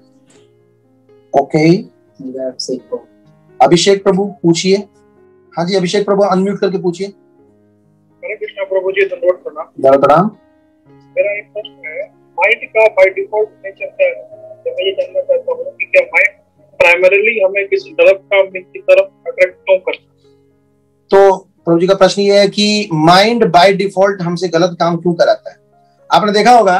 ओके, अभिषेक प्रभु पूछिए। हाँ जी अभिषेक प्रभु, अनम्यूट करके पूछिए। हरे कृष्णा प्रभु जी, धन्यवाद प्रणाम। प्रणाम। मेरा एक प्रश्न है, माइंड का बाय डिफॉल्ट नेचर क्या है? मैं ये जानना चाहता हूँ कि क्या माइंड प्राइमरीली हमें किसी गलत काम की तरफ अट्रैक्ट क्यों करता है? तो प्रभु जी का प्रश्न ये है कि माइंड बाय डिफॉल्ट हमसे गलत काम क्यों कराता है। आपने देखा होगा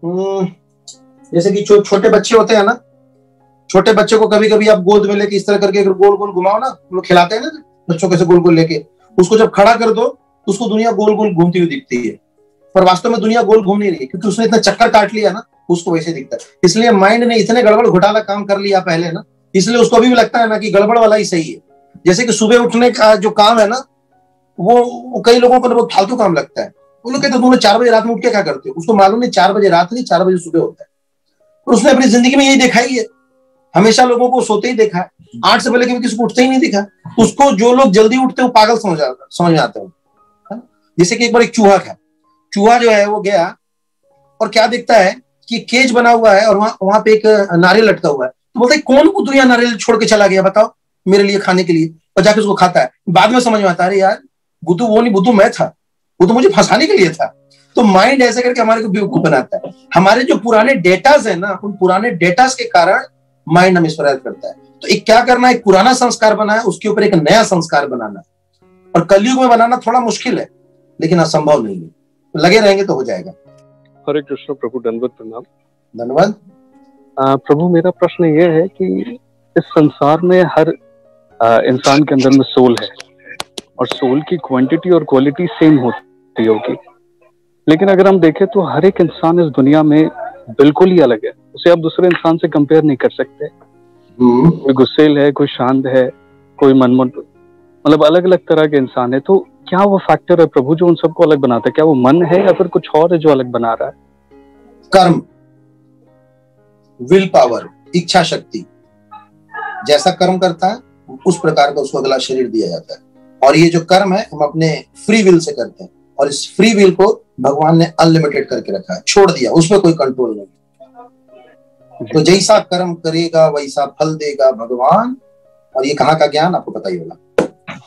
जैसे कि जो छोटे बच्चे होते हैं ना, छोटे बच्चे को कभी कभी आप गोद में लेके इस तरह करके गोल गोल घुमाओ ना, लोग खिलाते हैं ना बच्चों कैसे गोल गोल लेके, उसको जब खड़ा कर दो तो उसको दुनिया गोल गोल घूमती हुई दिखती है, पर वास्तव में दुनिया गोल घूम नहीं रही है, क्योंकि उसने इतना चक्कर काट लिया ना, उसको वैसे दिखता है। इसलिए माइंड ने इतने गड़बड़ घोटाला काम कर लिया पहले ना, इसलिए उसको अभी भी लगता है ना कि गड़बड़ वाला ही सही है। जैसे कि सुबह उठने का जो काम है ना, वो, वो कई लोगों को बहुत फालतू काम लगता है। वो लोग कहते हैं तुम चार बजे रात में उठ के क्या करते हो, उसको मालूम नहीं चार बजे रात नहीं चार बजे सुबह होता है। और उसने अपनी जिंदगी में यही देखा ही है, हमेशा लोगों को सोते ही देखा है, आठ से पहले कभी किसी को उठते ही नहीं दिखा। उसको जो लोग जल्दी उठते हैं वो पागल समझ आता समझ में आते हैं। जैसे कि एक बार एक चूहा था, चूहा जो है वो गया और क्या देखता है कि केज बना हुआ है और वहां वहां पे एक नारियल लटका हुआ है, तो बोलता है कौन को दुनिया नारियल छोड़ के चला गया बताओ मेरे लिए खाने के लिए, और जाके उसको खाता है। बाद में समझ में आता है अरे यार बुद्धू वो नहीं, बुद्धू मैं था, वो तो मुझे फंसाने के लिए था। तो माइंड ऐसे करके हमारे को बेवकूफ बनाता है। हमारे जो पुराने डेटास है ना, उन पुराने डेटास के कारण माइंड हमें प्रयास करता है। तो एक क्या करना है, एक पुराना संस्कार बनाना है, उसके ऊपर एक नया संस्कार बनाना है। और कलयुग में बनाना थोड़ा मुश्किल है लेकिन असंभव नहीं है, तो लगे रहेंगे तो हो जाएगा। हरे कृष्ण प्रभु, दंडवत प्रणाम। धन्यवाद प्रभु, मेरा प्रश्न ये है कि इस संसार में हर आ, इंसान के अंदर में सोल है और सोल की क्वांटिटी और क्वालिटी सेम होती होगी, लेकिन अगर हम देखें तो हर एक इंसान इस दुनिया में बिल्कुल ही अलग है। उसे आप दूसरे इंसान से कंपेयर नहीं कर सकते। कोई गुस्सेल है, कोई शांत है, कोई मनमुट, मतलब अलग अलग तरह के इंसान है। तो क्या वो फैक्टर है प्रभु जो उन सबको अलग बनाता है? क्या वो मन है या फिर कुछ और है जो अलग बना रहा है? कर्म, विल पावर, इच्छा शक्ति, जैसा कर्म करता है उस प्रकार का उसको अगला शरीर दिया जाता है। और ये जो कर्म है हम अपने फ्री विल से करते हैं, और इस फ्री विल को भगवान ने अनलिमिटेड करके रखा है, छोड़ दिया, उसमें कोई कंट्रोल नहीं। तो जैसा कर्म करेगा वैसा फल देगा भगवान। और ये कहाँ का ज्ञान आपको पता ही होगा।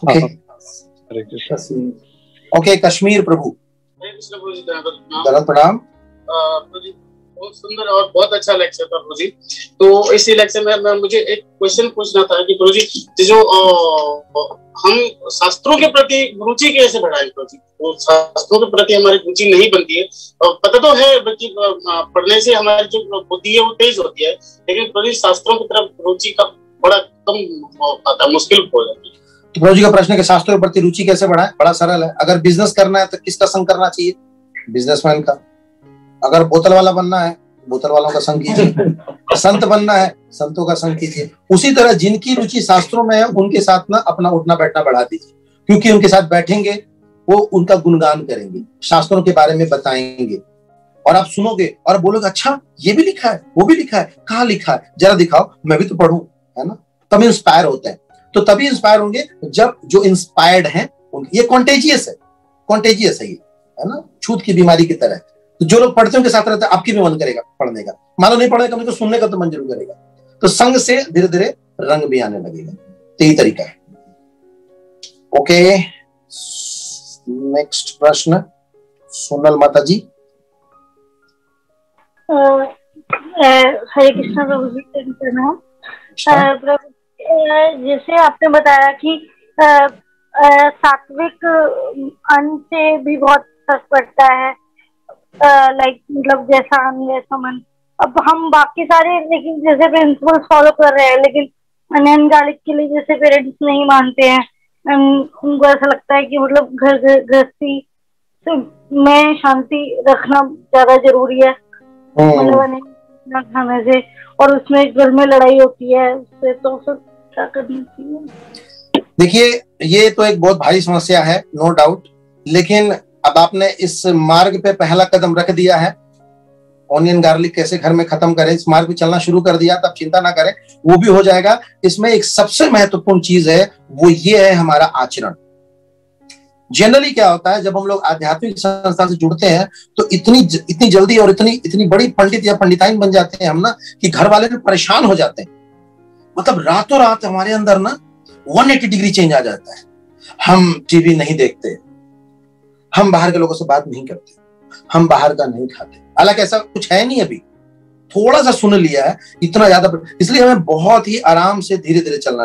ओके ओके, कश्मीर प्रभु, दंडवत प्रणाम। बहुत सुंदर और बहुत अच्छा लेक्चर था प्रभु जी। तो इसी लेक्चर में मैं मुझे एक क्वेश्चन पूछना था कि प्रभु जी जो आ, हम शास्त्रों के प्रति रुचि कैसे बढ़ाएं प्रभु जी? वो शास्त्रों के प्रति हमारी रुचि नहीं बनती है, और पता तो है कि पढ़ने से हमारी जो बुद्धि है वो तेज होती है, लेकिन प्रभु जी शास्त्रों की तरफ रुचि का बड़ा कम आता है, मुश्किल हो जाती है। तो प्रभु जी का प्रश्न है कि शास्त्रों के प्रति रुचि कैसे बढ़ाएं? बड़ा सरल है। अगर बिजनेस करना है तो किसका संग करना चाहिए? बिजनेसमैन का। अगर बोतल वाला बनना है बोतल वालों का संग कीजिए। संत बनना है संतों का संग कीजिए। उसी तरह जिनकी रुचि शास्त्रों में है उनके साथ ना अपना उठना बैठना बढ़ा दीजिए, क्योंकि उनके साथ बैठेंगे वो उनका गुणगान करेंगे, शास्त्रों के बारे में बताएंगे, और आप सुनोगे और बोलोगे अच्छा ये भी लिखा है वो भी लिखा है, कहाँ लिखा है जरा दिखाओ मैं भी तो पढ़ूं, है ना। तब इंस्पायर होते हैं। तो तभी इंस्पायर होंगे जब जो इंस्पायर्ड हैं, ये कॉन्टेजियस है, कॉन्टेजियस है ये, है ना, छूत की बीमारी की तरह। तो जो लोग पढ़ते हैं उनके साथ रहते हैं, आपकी भी मन करेगा पढ़ने का, मानो नहीं पढ़ने का, सुनने का तो मन जरूर करेगा। तो संग से धीरे धीरे रंग भी आने लगेगा। तो यही तरीका है। ओके, नेक्स्ट प्रश्न सोनल माता जी। हरे कृष्णा प्रभु जी, प्रणाम। प्रभु जैसे आपने बताया कि सात्विक अन्न से भी बहुत फर्क पड़ता है, लाइक मतलब जैसा अन्न वैसा मन। अब हम बाकी सारे लेकिन जैसे प्रिंसिपल्स फॉलो कर रहे हैं, लेकिन अनियन गार्लिक के लिए जैसे पेरेंट्स नहीं मानते हैं, उनको ऐसा लगता है कि मतलब घर गृहस्थी में शांति रखना ज्यादा जरूरी है, मतलब अनियन खाने से, और उसमें घर में लड़ाई होती है उससे, तो फिर क्या करना चाहिए? देखिए ये तो एक बहुत भारी समस्या है, नो डाउट, लेकिन अब आपने इस मार्ग पे पहला कदम रख दिया है। ऑनियन गार्लिक कैसे घर में खत्म करें, इस मार्ग पे चलना शुरू कर दिया, तब चिंता ना करें, वो भी हो जाएगा। इसमें एक सबसे महत्वपूर्ण चीज है, वो ये है हमारा आचरण। जनरली क्या होता है, जब हम लोग आध्यात्मिक संस्था से जुड़ते हैं तो इतनी इतनी जल्दी और इतनी इतनी बड़ी पंडित या पंडिताइन बन जाते हैं हम ना, कि घर वाले भी परेशान हो जाते हैं। मतलब रातों रात हमारे अंदर ना एक सौ अस्सी डिग्री चेंज आ जाता है। हम टीवी नहीं देखते, हम बाहर के लोगों से बात नहीं करते, हम बाहर का नहीं खाते। हालांकि ऐसा कुछ है नहीं, अभी थोड़ा सा सुन लिया है, इतना ज्यादा, इसलिए हमें बहुत ही आराम से धीरे धीरे चलना चाहिए।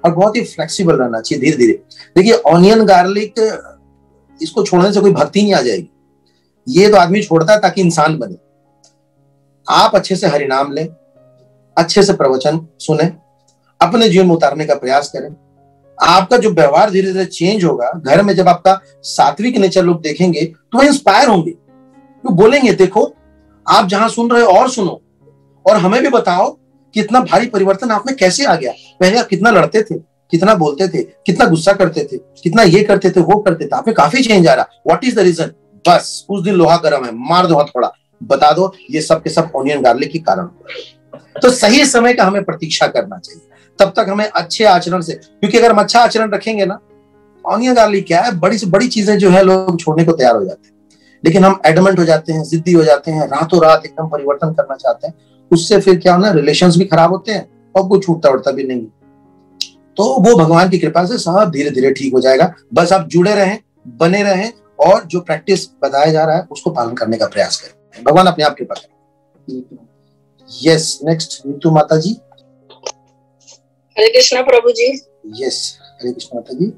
और बहुत ही फ्लेक्सिबल रहना चाहिए धीरे धीरे। देखिए ऑनियन गार्लिक इसको छोड़ने से कोई भक्ति नहीं आ जाएगी, ये तो आदमी छोड़ता है ताकि इंसान बने। आप अच्छे से हरिनाम लें, अच्छे से प्रवचन सुने, अपने जीवन में उतारने का प्रयास करें। आपका जो व्यवहार धीरे धीरे चेंज होगा। घर में जब आपका सात्विक नेचर लोग देखेंगे तो वो इंस्पायर होंगे, तो बोलेंगे देखो आप जहां सुन रहे हो और सुनो, और हमें भी बताओ कि इतना भारी परिवर्तन आप में कैसे आ गया। पहले आप कितना लड़ते थे, कितना बोलते थे, कितना गुस्सा करते थे, कितना ये करते थे वो करते थे, आप में काफी चेंज आ रहा। What is the reason? बस उस दिन लोहा गर्म है, मार दो हथौड़ा, बता दो। ये सब के सब ऑनियन गार्लिक के कारण हो रहा है। तो सही समय का हमें प्रतीक्षा करना चाहिए, तब तक हमें अच्छे आचरण से, क्योंकि अगर हम अच्छा आचरण रखेंगे ना, ऑनियन गार्लिक क्या है, बड़ी से बड़ी चीजें जो है लोग छोड़ने को तैयार हो जाते हैं, लेकिन हम एडमेंट हो जाते हैं, जिद्दी हो जाते हैं, रातों रात एकदम परिवर्तन करना चाहते हैं। उससे फिर क्या होना, रिलेशंस भी खराब होते हैं और कुछ छूटता उड़ता भी नहीं। तो वो भगवान की कृपा से सब धीरे धीरे ठीक हो जाएगा। बस आप जुड़े रहें, बने रहें, और जो प्रैक्टिस बताया जा रहा है उसको पालन करने का प्रयास करें। भगवान अपने आप कृपा करें। यस, नेक्स्ट नीतू माता जी। हरे कृष्णा प्रभु जी। यस, हरे कृष्णा माता जी।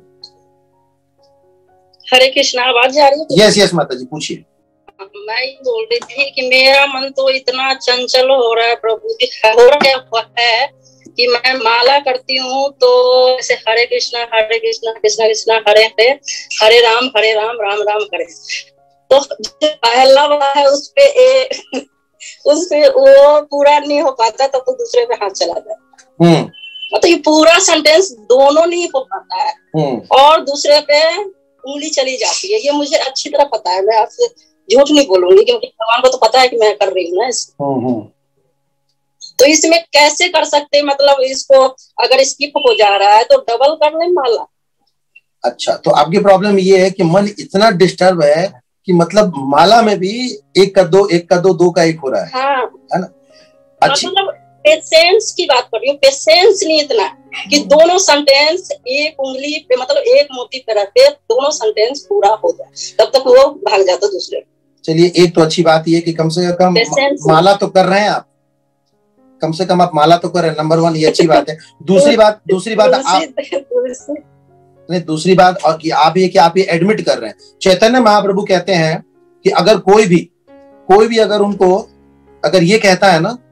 हरे कृष्णा, आवाज जा रही है? यस यस माता जी, पूछिए। मैं ये बोल रही थी कि मेरा मन तो इतना चंचल हो रहा है प्रभु जी, हो रहा है कि मैं माला करती हूँ तो ऐसे हरे कृष्णा हरे कृष्णा कृष्णा कृष्णा हरे हरे, हरे राम हरे राम राम राम हरे। तो जो पहला वाला है उस पे ए, उस पे वो पूरा नहीं हो पाता, तब तो दूसरे पे हाथ चला जाए। मतलब ये पूरा सेंटेंस दोनों नहीं हो पाता है और दूसरे पे उंगली चली जाती है। ये मुझे अच्छी तरह पता है, मैं आपसे झूठ नहीं बोलूंगी, क्योंकि भगवान को तो पता है कि मैं कर रही हूँ ना इसको। तो इसमें कैसे कर सकते, मतलब इसको अगर स्किप हो जा रहा है तो डबल कर ले माला। अच्छा, तो आपकी प्रॉब्लम ये है कि मन इतना डिस्टर्ब है कि मतलब माला में भी एक का दो, एक का दो, दो का एक हो रहा है। हाँ, है ना? अच्छी, मतलब पेशेंस की बात कर रही हूँ। पेशेंस नहीं इतना कि दोनों सेंटेंस एक उंगली पे, मतलब एक मोती पे रखे दोनों सेंटेंस पूरा हो जाए, तब तक वो भाग जाता दूसरे। चलिए, एक तो अच्छी बात ये कि कम से कम माला तो कर रहे हैं आप, कम से कम आप माला तो कर रहे हैं, नंबर वन, ये अच्छी बात है। दूसरी बात दूसरी बात आप नहीं दूसरी बात और कि आप ये कि आप ये एडमिट कर रहे हैं। चैतन्य महाप्रभु कहते हैं कि अगर कोई भी कोई भी अगर उनको अगर ये कहता है ना,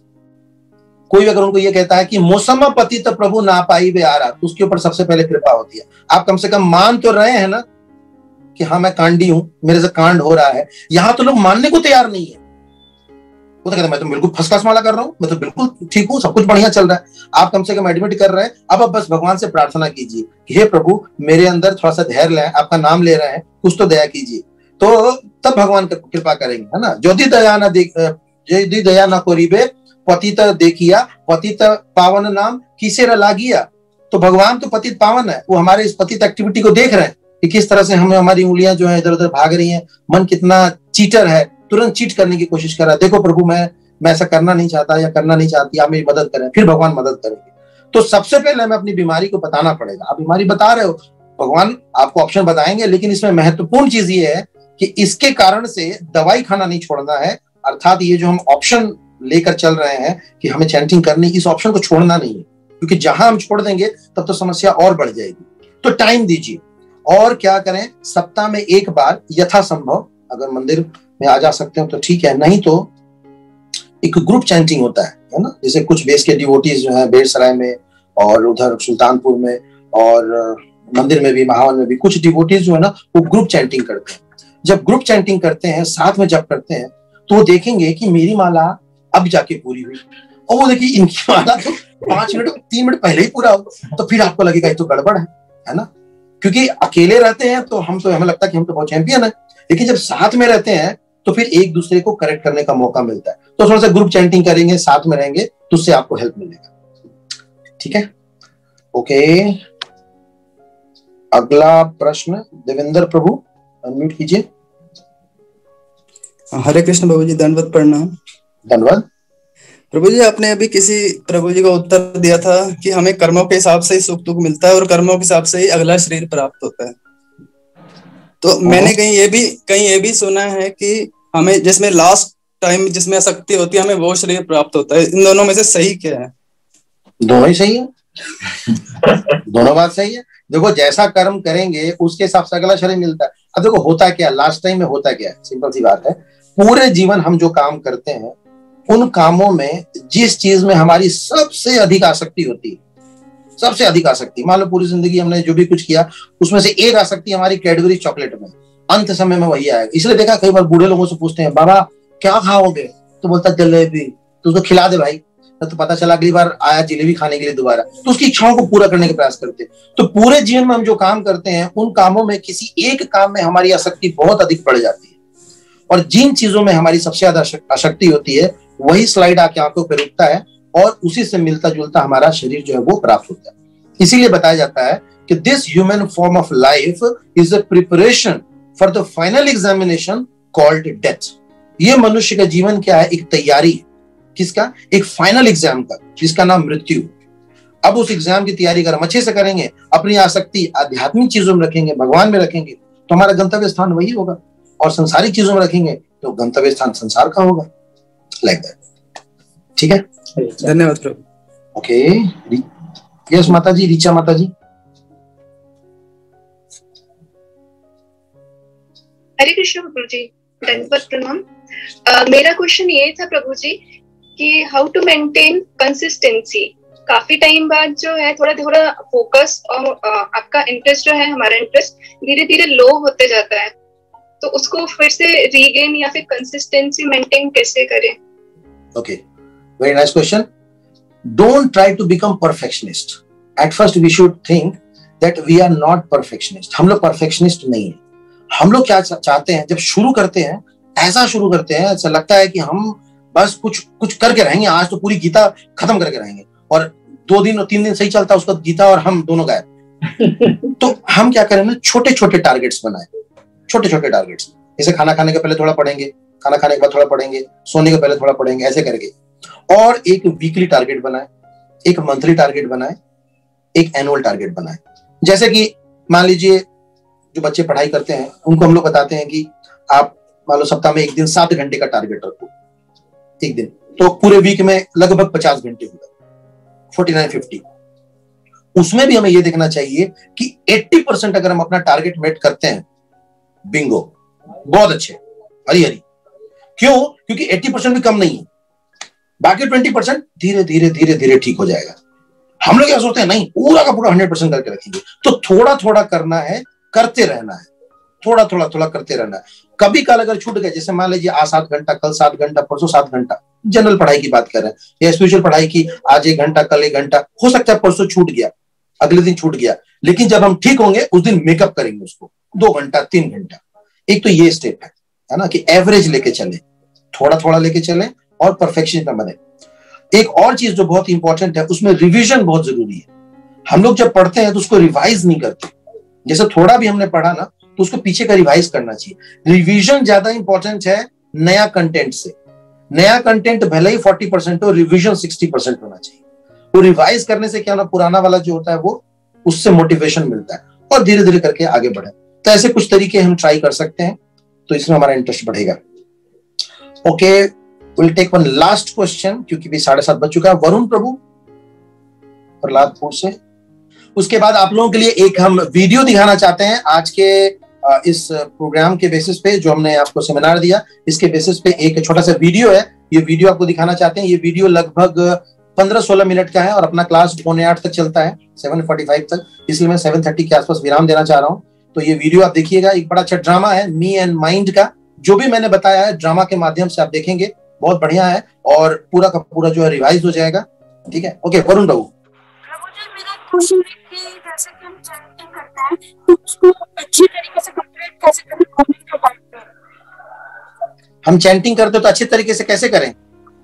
कोई भी अगर उनको ये कहता है कि मौसम पतित प्रभु ना पाई वे आ रहा, तो उसके ऊपर सबसे पहले कृपा होती है। आप कम से कम मान तो रहे हैं ना कि हाँ मैं कांडी हूं, मेरे से कांड हो रहा है। यहां तो लोग मानने को तैयार नहीं है। वो तो कहते हैं मैं तो बिल्कुल फर्स्ट क्लास माला कर रहा हूँ, मैं तो बिल्कुल ठीक हूँ, सब कुछ बढ़िया चल रहा है। आप कम से कम एडमिट कर रहे हैं। अब आप बस भगवान से प्रार्थना कीजिए कि हे प्रभु मेरे अंदर थोड़ा सा धैर्य लाए, आपका नाम ले रहे हैं, कुछ तो दया कीजिए, तो तब भगवान कृपा करेंगे, है ना। ज्योति दया ना देख ज्योति दया ना कोरीबे पतित देखिया, पतित पावन नाम किसे लागिया। तो भगवान तो पतित पावन है, वो हमारे इस पतित एक्टिविटी को देख रहे हैं कि किस तरह से हमें हमारी उंगलियां जो है इधर उधर भाग रही हैं, मन कितना चीटर है, तुरंत चीट करने की कोशिश कर रहा है। देखो प्रभु मैं मैं ऐसा करना नहीं चाहता या करना नहीं चाहती, आप मेरी मदद करें, फिर भगवान मदद करेंगे। तो सबसे पहले हमें अपनी बीमारी को बताना पड़ेगा। आप बीमारी बता रहे हो, भगवान आपको ऑप्शन बताएंगे, लेकिन इसमें महत्वपूर्ण चीज ये है कि इसके कारण से दवाई खाना नहीं छोड़ना है। अर्थात ये जो हम ऑप्शन लेकर चल रहे हैं कि हमें चैंटिंग करनी, इस ऑप्शन को छोड़ना नहीं है, क्योंकि जहां हम छोड़ देंगे तब तो समस्या और बढ़ जाएगी। तो टाइम दीजिए। और क्या करें, सप्ताह में एक बार यथासंभव अगर मंदिर में आ जा सकते हो तो ठीक है, नहीं तो एक ग्रुप चैंटिंग होता है है ना। जैसे कुछ बेस के डिवोटीज जो है बेरसराय में और उधर सुल्तानपुर में और मंदिर में भी, महावन में भी कुछ डिवोटीज जो है ना वो ग्रुप चैंटिंग करते हैं। जब ग्रुप चैंटिंग करते हैं, साथ में जब करते हैं, तो वो देखेंगे कि मेरी माला अब जाके पूरी हुई, और वो देखिए इनकी माला तो पांच मिनट तीन मिनट पहले ही पूरा हो, तो फिर आपको लगेगा ये तो गड़बड़ है, है ना। क्योंकि अकेले रहते हैं तो हम तो हमें लगता है कि हम तो बहुत चैंपियन है, लेकिन जब साथ में रहते हैं तो फिर एक दूसरे को करेक्ट करने का मौका मिलता है। तो थोड़ा सा ग्रुप चैंटिंग करेंगे, साथ में रहेंगे, तो उससे आपको हेल्प मिलेगा। ठीक है, ओके। अगला प्रश्न देवेंद्र प्रभु, अनम्यूट कीजिए। हरे कृष्ण प्रभु जी, दंडवत प्रणाम। धन्यवाद प्रभु जी। आपने अभी किसी प्रभु जी को उत्तर दिया था कि हमें कर्मों के हिसाब से ही सुख दुख मिलता है और कर्मों के हिसाब से ही अगला शरीर प्राप्त होता है। तो मैंने कहीं ये भी कहीं ये भी सुना है कि हमें जिसमें लास्ट टाइम जिसमें शक्ति होती है हमें वो शरीर प्राप्त होता है। इन दोनों में से सही क्या है? दोनों ही सही है। दोनों बात सही है। देखो जैसा कर्म करेंगे उसके हिसाब से अगला शरीर मिलता है। अब देखो होता क्या, लास्ट टाइम में होता क्या है, सिंपल सी बात है, पूरे जीवन हम जो काम करते हैं उन कामों में जिस चीज में हमारी सबसे अधिक आसक्ति होती है, सबसे अधिक आसक्ति, मान लो पूरी जिंदगी हमने जो भी कुछ किया उसमें से एक आसक्ति हमारी कैडबरी चॉकलेट में, अंत समय में वही आएगा। इसलिए देखा कई बार बूढ़े लोगों से पूछते हैं बाबा क्या खाओगे, तो बोलता जलेबी, तो उसको खिला दे भाई, तो पता चला अगली बार आया जलेबी खाने के लिए दोबारा, तो उसकी इच्छाओं को पूरा करने का प्रयास करते हैं। तो पूरे जीवन में हम जो काम करते हैं उन कामों में किसी एक काम में हमारी आसक्ति बहुत अधिक बढ़ जाती है, और जिन चीजों में हमारी सबसे ज्यादा आसक्ति होती है वही स्लाइड आके आंखों पर रुकता है और उसी से मिलता जुलता हमारा शरीर जो है वो प्राप्त होता है। इसीलिए बताया जाता है कि this human form of life is a preparation for the final examination called death. ये मनुष्य का जीवन क्या है, एक तैयारी है। किसका? एक फाइनल एग्जाम का, जिसका नाम मृत्यु। अब उस एग्जाम की तैयारी अगर हम अच्छे से करेंगे, अपनी आसक्ति आध्यात्मिक चीजों में रखेंगे, भगवान में रखेंगे, तो हमारा गंतव्य स्थान वही होगा, और संसारिक चीजों में रखेंगे तो गंतव्य स्थान संसार का होगा। Like that. ठीक है, धन्यवाद प्रभु। ओके, यस माता जी, रीचा माता जी। हरे कृष्ण प्रभु जी, दंडवत प्रणाम। uh, मेरा क्वेश्चन ये था प्रभु जी कि हाउ टू मेंटेन कंसिस्टेंसी। काफी टाइम बाद जो है थोड़ा थोड़ा फोकस और uh, आपका इंटरेस्ट जो है, हमारा इंटरेस्ट धीरे धीरे लो होते जाता है, तो उसको फिर से रीगेन या फिर कंसिस्टेंसी मेंटेन कैसे करें? Okay, very nice question. Don't try to become perfectionist. At first we should think that we are not perfectionist. हम लोग perfectionist नहीं है। हम लोग क्या चाहते हैं, जब शुरू करते हैं ऐसा शुरू करते हैं, ऐसा लगता है कि हम बस कुछ कुछ करके रहेंगे, आज तो पूरी गीता खत्म करके रहेंगे, और दो दिन और तीन दिन सही चलता है उसका गीता और हम दोनों गायब। तो हम क्या करें ना, छोटे छोटे टारगेट्स बनाए, छोटे छोटे टारगेट्स। जैसे खाना खाने के पहले थोड़ा पढ़ेंगे, खाना खाने के बाद थोड़ा पढ़ेंगे, सोने के पहले थोड़ा पढ़ेंगे, ऐसे करके। और एक वीकली टारगेट बनाए, एक मंथली टारगेट बनाए, एक एनुअल टारगेट बनाए। जैसे कि मान लीजिए जो बच्चे पढ़ाई करते हैं उनको हम लोग बताते हैं कि आप मान लो सप्ताह में एक दिन सात घंटे का टारगेट रखो, एक दिन, तो पूरे वीक में लगभग पचास घंटे हुए, फोर्टी नाइन फिफ्टी। उसमें भी हमें ये देखना चाहिए कि अस्सी परसेंट अगर हम अपना टारगेट मेट करते हैं, बिंगो, बहुत अच्छे, हरी हरी। क्यों? क्योंकि अस्सी परसेंट भी कम नहीं है, बाकी ट्वेंटी परसेंट धीरे धीरे धीरे धीरे ठीक हो जाएगा। हम लोग क्या सोचते हैं, नहीं पूरा का पूरा हंड्रेड परसेंट करके रखेंगे, तो थोड़ा थोड़ा करना है, करते रहना है, थोड़ा थोड़ा थोड़ा करते रहना है। कभी कल अगर छूट गए, जैसे मान लीजिए आज सात घंटा, कल सात घंटा, परसों सात घंटा, जनरल पढ़ाई की बात कर रहे हैं, या स्पिरिचुअल पढ़ाई की, आज एक घंटा, कल एक घंटा, हो सकता है परसों छूट गया, अगले दिन छूट गया, लेकिन जब हम ठीक होंगे उस दिन मेकअप करेंगे उसको, दो घंटा तीन घंटा। एक तो ये स्टेप है, है ना, कि एवरेज लेके चले, थोड़ा थोड़ा लेके चले और परफेक्शन न बने। एक और चीज जो बहुत इंपॉर्टेंट है, उसमें रिवीजन बहुत जरूरी है। हम लोग जब पढ़ते हैं तो उसको रिवाइज नहीं करते, जैसे थोड़ा भी हमने पढ़ा ना तो उसको पीछे का रिवाइज करना चाहिए। रिवीजन ज्यादा इंपॉर्टेंट है नया कंटेंट से। नया कंटेंट भले ही फोर्टी परसेंट हो, रिवीजन सिक्सटी परसेंट होना चाहिए। वो रिवाइज करने से क्या ना, पुराना वाला जो होता है वो, उससे मोटिवेशन मिलता है और धीरे धीरे करके आगे बढ़े। तो ऐसे कुछ तरीके हम ट्राई कर सकते हैं, तो इसमें हमारा इंटरेस्ट बढ़ेगा। Okay, will take one last question, क्योंकि भी साढ़े सात बज चुका है। वरुण प्रभु प्रहलादपुर से। उसके बाद आप लोगों के लिए एक हम वीडियो दिखाना चाहते हैं आज के इस प्रोग्राम के बेसिस पे, जो हमने आपको सेमिनार दिया, इसके बेसिस पे एक छोटा सा वीडियो है। ये वीडियो आपको दिखाना चाहते हैं। ये वीडियो लगभग पंद्रह सोलह मिनट का है और अपना क्लास पौने आठ तक चलता है, सेवन फोर्टी फाइव तक, इसलिए मैं सेवन थर्टी के आसपास विराम देना चाह रहा हूँ। तो ये वीडियो आप देखिएगा, एक बड़ा अच्छा ड्रामा है, मी एंड माइंड का। जो भी मैंने बताया है ड्रामा के माध्यम से आप देखेंगे, बहुत बढ़िया है और पूरा का पूरा जो है रिवाइज हो जाएगा। ठीक है, ओके वरुण बाबू। क्वेश्चन है कि जैसे कि हम चैंटिंग करते हैं तो उसको अच्छी तरीके से कंप्लीट कैसे करें मॉर्निंग के टाइम पे? हम चैंटिंग करते तो अच्छे तरीके से कैसे करें?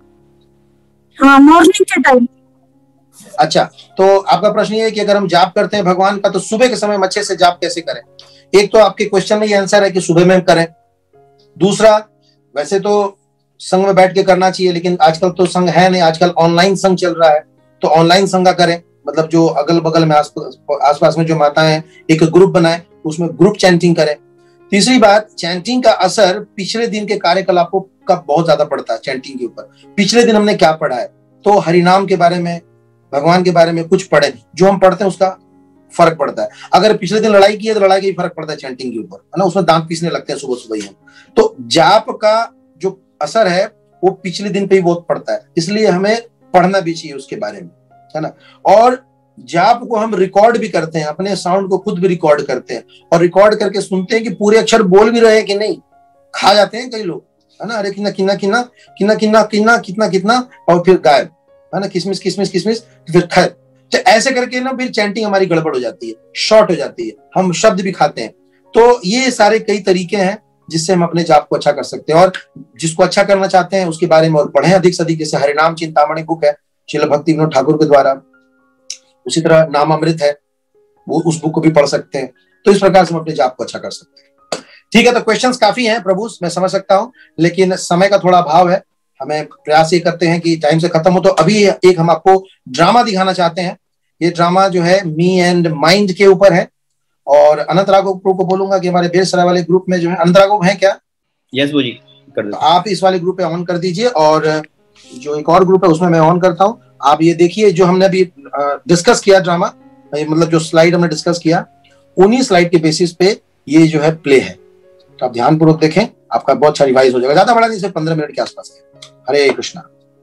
हाँ, मॉर्निंग के टाइम। अच्छा, तो आपका प्रश्न ये है कि अगर हम जाप करते हैं भगवान का, तो सुबह के समय हम अच्छे से जाप कैसे करें? एक तो आपके क्वेश्चन में ये आंसर है कि सुबह में करें। दूसरा, वैसे तो संघ में बैठ के करना चाहिए, लेकिन आजकल तो संघ है नहीं, आजकल ऑनलाइन संघ चल रहा है, तो ऑनलाइन संघ करें। मतलब जो अगल बगल में आसपास आसपास में जो माताएं हैं, एक ग्रुप बनाए, उसमें ग्रुप चैंटिंग करें। तीसरी बात, चैंटिंग का असर पिछले दिन के कार्यकलापों का बहुत ज्यादा पड़ता है चैंटिंग के ऊपर। पिछले दिन हमने क्या पढ़ा है, तो हरिनाम के बारे में, भगवान के बारे में कुछ पढ़े, जो हम पढ़ते हैं उसका फर्क पड़ता है। अगर पिछले दिन लड़ाई की है तो लड़ाई का भी फर्क पड़ता है चैंटिंग के ऊपर, है ना, उसमें दांत पीसने लगते हैं सुबह सुबह ही हम। तो जाप का जो असर है वो पिछले दिन पे ही बहुत पड़ता है, इसलिए हमें पढ़ना भी चाहिए उसके बारे में, है ना। और जाप को हम रिकॉर्ड भी करते हैं, अपने साउंड को खुद भी रिकॉर्ड करते हैं और रिकॉर्ड करके सुनते हैं कि पूरे अक्षर बोल भी रहे हैं कि नहीं। खा जाते हैं कई लोग, है ना, अरे किन्ना किन्ना किन्ना किन्ना किन्ना किन्ना कितना कितना और फिर गायब, है ना, किसमिस किसमिस किसमिस फिर खैर। तो ऐसे करके ना फिर चैंटिंग हमारी गड़बड़ हो जाती है, शॉर्ट हो जाती है, हम शब्द भी खाते हैं। तो ये सारे कई तरीके हैं जिससे हम अपने जाप को अच्छा कर सकते हैं। और जिसको अच्छा करना चाहते हैं उसके बारे में और पढ़ें अधिक से अधिक, जैसे हरिनाम चिंतामणि बुक है श्रील भक्ति विनोद ठाकुर के द्वारा, उसी तरह नाम अमृत है, वो उस बुक को भी पढ़ सकते हैं। तो इस प्रकार से हम अपने जाप को अच्छा कर सकते हैं। ठीक है, तो क्वेश्चंस काफी हैं प्रभु, मैं समझ सकता हूं, लेकिन समय का थोड़ा अभाव है, हमें प्रयास ये करते हैं कि टाइम से खत्म हो। तो अभी एक हम आपको ड्रामा दिखाना चाहते हैं। ये ड्रामा जो है मी एंड माइंड के ऊपर है और अनंत राघव को बोलूंगा कि हमारे बेरसराय वाले ग्रुप में जो है, अनंत राघव है क्या? यस वो जी कर दो। तो आप इस वाले ग्रुप पे ऑन कर दीजिए और जो एक और ग्रुप है उसमें मैं ऑन करता हूँ। आप ये देखिए जो हमने अभी डिस्कस किया ड्रामा, मतलब जो स्लाइड हमने डिस्कस किया, उन्हीं स्लाइड के बेसिस पे ये जो है प्ले है। तो आप ध्यानपूर्वक देखें, आपका बहुत अच्छा रिवाइज हो जाएगा। ज्यादा बड़ा नहीं, सिर्फ पंद्रह मिनट के आसपास है। हरे कृष्णा।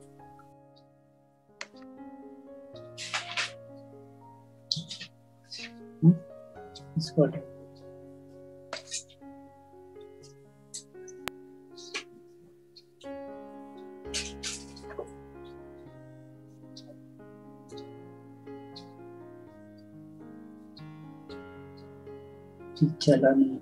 चला नहीं।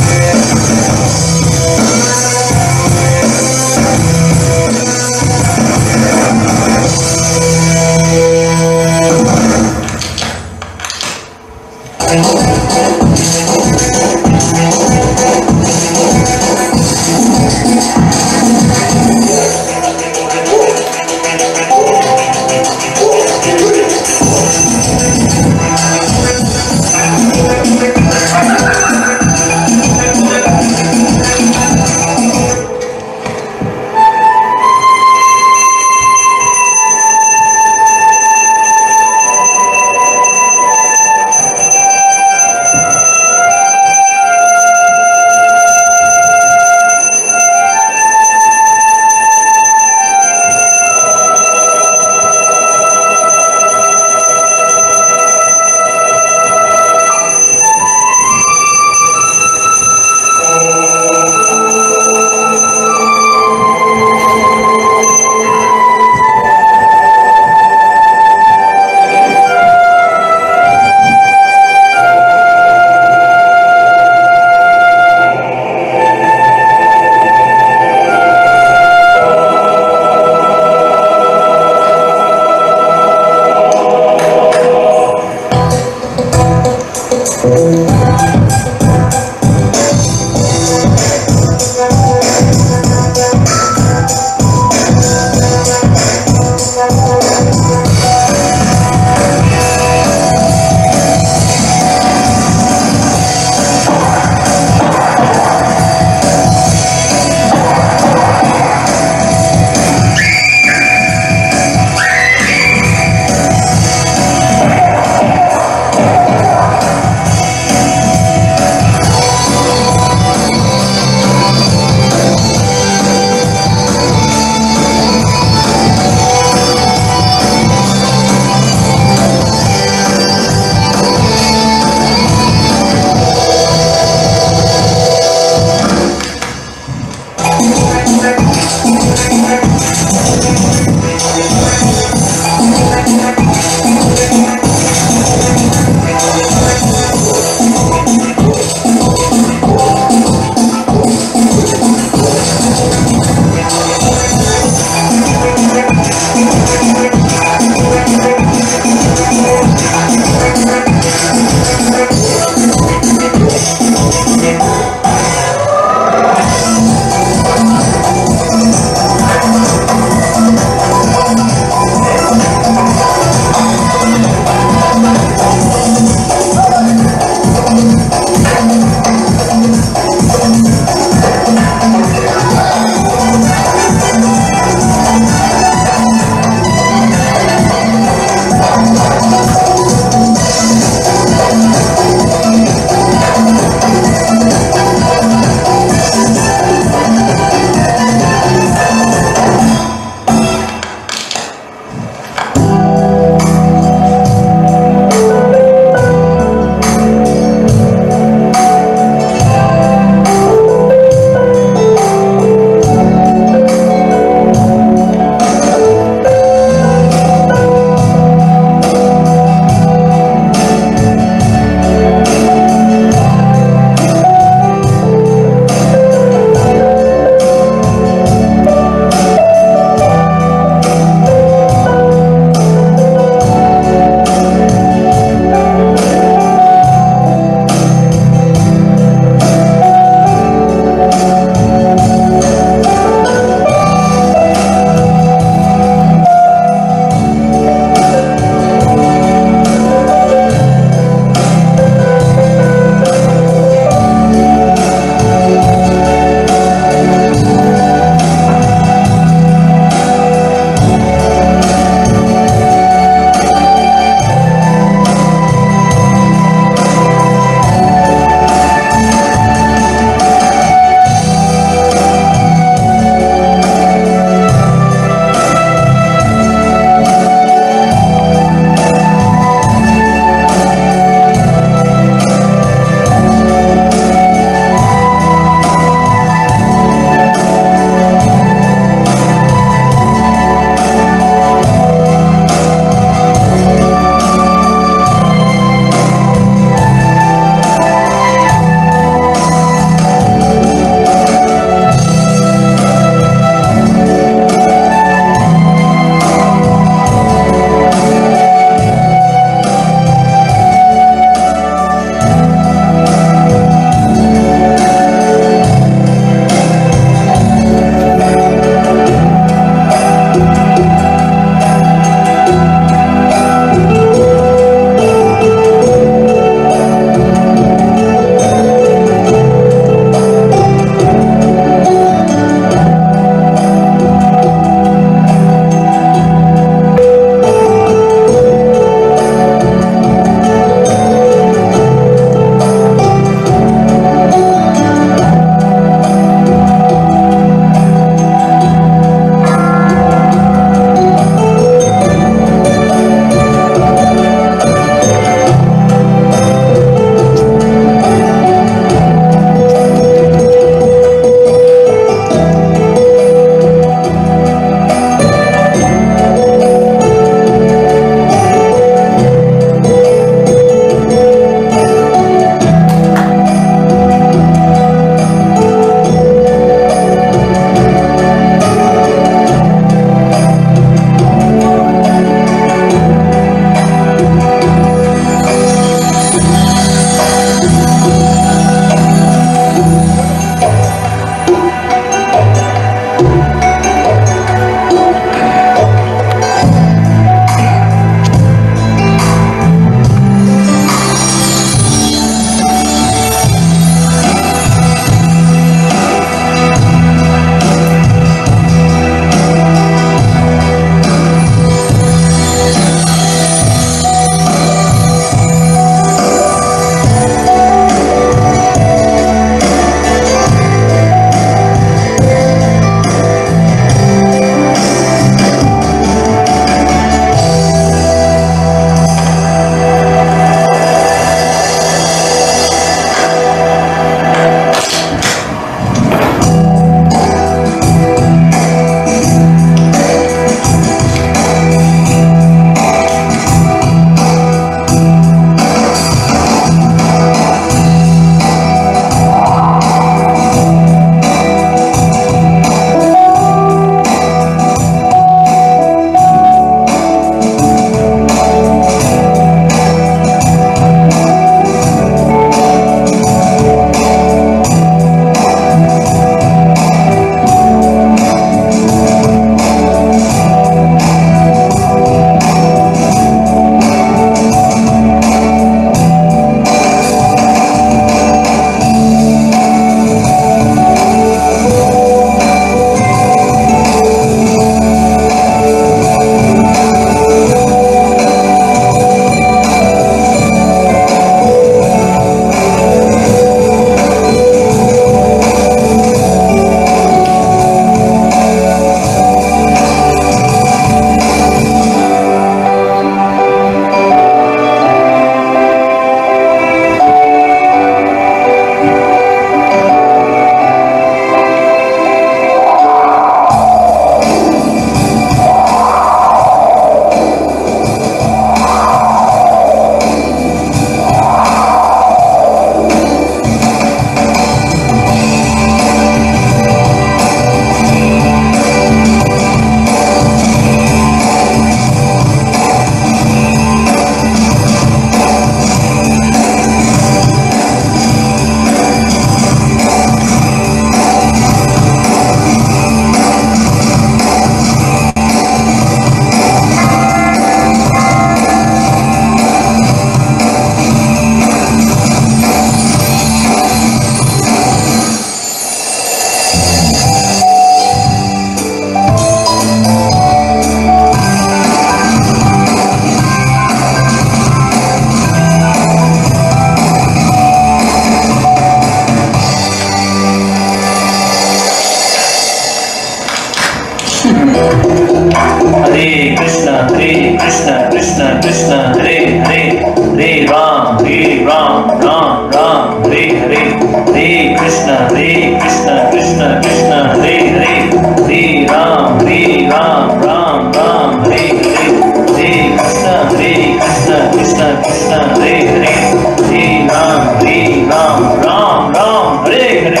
राम राम राम हरे हरे, हरे कृष्ण हरे कृष्ण कृष्ण कृष्ण हरे हरे, हरे राम हरे राम राम राम हरे हरे, हरे कृष्ण हरे कृष्ण कृष्ण कृष्ण हरे हरे, हरे राम हरे राम राम राम हरे हरे।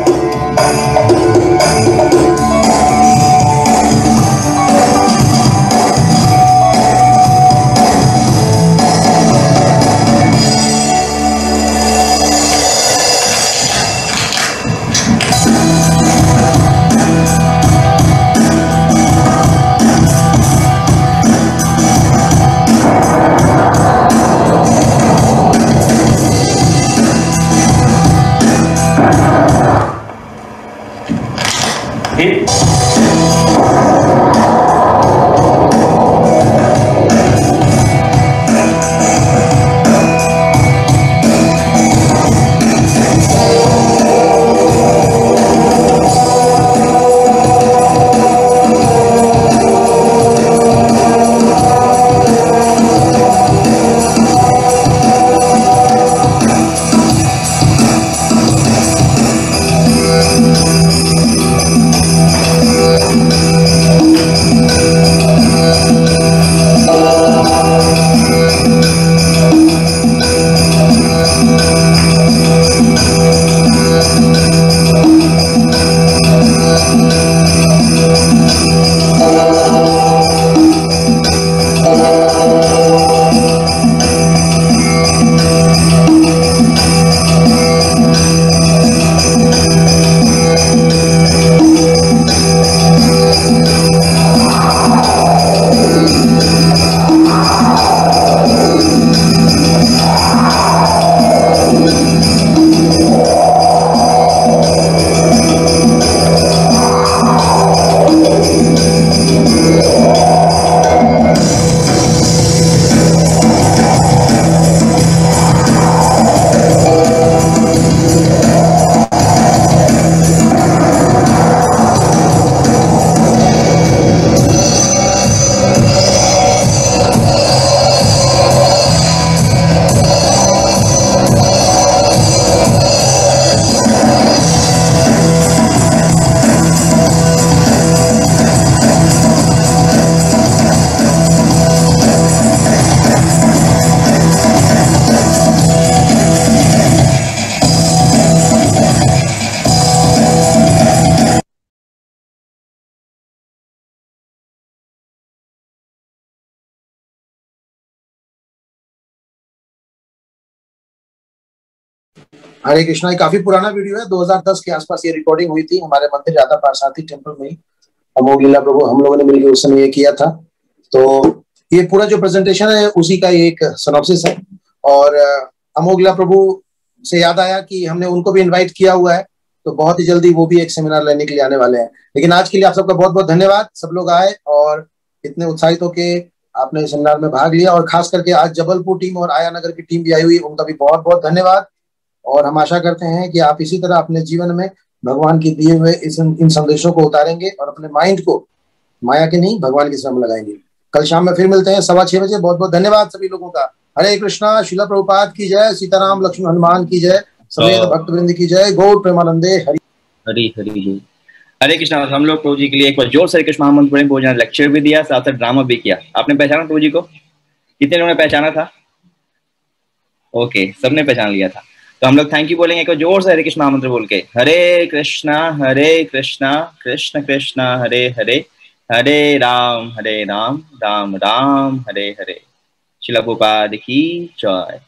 हरे कृष्णा, ये काफी पुराना वीडियो है, दो हज़ार दस के आसपास ये रिकॉर्डिंग हुई थी हमारे मंदिर राधा पारसारथी टेम्पल में ही। अमोघ लीला प्रभु हम लोगों ने मिलकर उस समय ये किया था। तो ये पूरा जो प्रेजेंटेशन है उसी का एक सिनॉप्सिस है। और अमोघ लीला प्रभु से याद आया कि हमने उनको भी इन्वाइट किया हुआ है, तो बहुत ही जल्दी वो भी एक सेमिनार लेने के लिए आने वाले हैं। लेकिन आज के लिए आप सबका बहुत बहुत धन्यवाद, सब लोग आए और इतने उत्साहित होके आपने सेमिनार में भाग लिया। और खास करके आज जबलपुर टीम और आया नगर की टीम भी आई हुई, उनका भी बहुत बहुत धन्यवाद। और हम आशा करते हैं कि आप इसी तरह अपने जीवन में भगवान के दिए हुए इस इन संदेशों को उतारेंगे और अपने माइंड को माया के नहीं भगवान के श्रम लगाएंगे। कल शाम में फिर मिलते हैं सवा छह बजे। बहुत बहुत धन्यवाद सभी लोगों का। हरे कृष्णा, शिला प्रभुपाद की जय, सीताराम लक्ष्मण हनुमान की जय, समेत भक्त वृंद की जय, गौर प्रेमानंदे हरि हरी हरी। हरे कृष्णा। हम लोग प्रभु जी के लिए एक बार जोर से हरे कृष्ण महामंत्र पढ़े। प्रभु जी ने लेक्चर भी दिया, साथ साथ ड्रामा भी किया। आपने पहचाना प्रभु जी को? कितने लोगों ने पहचाना था? ओके, सबने पहचान लिया था। तो हम लोग थैंक यू बोलेंगे एक बार जोर से हरे कृष्ण महामंत्र बोल के। हरे कृष्णा हरे कृष्णा कृष्ण कृष्णा हरे हरे, हरे राम हरे राम राम राम हरे हरे। श्रील प्रभुपाद की जय।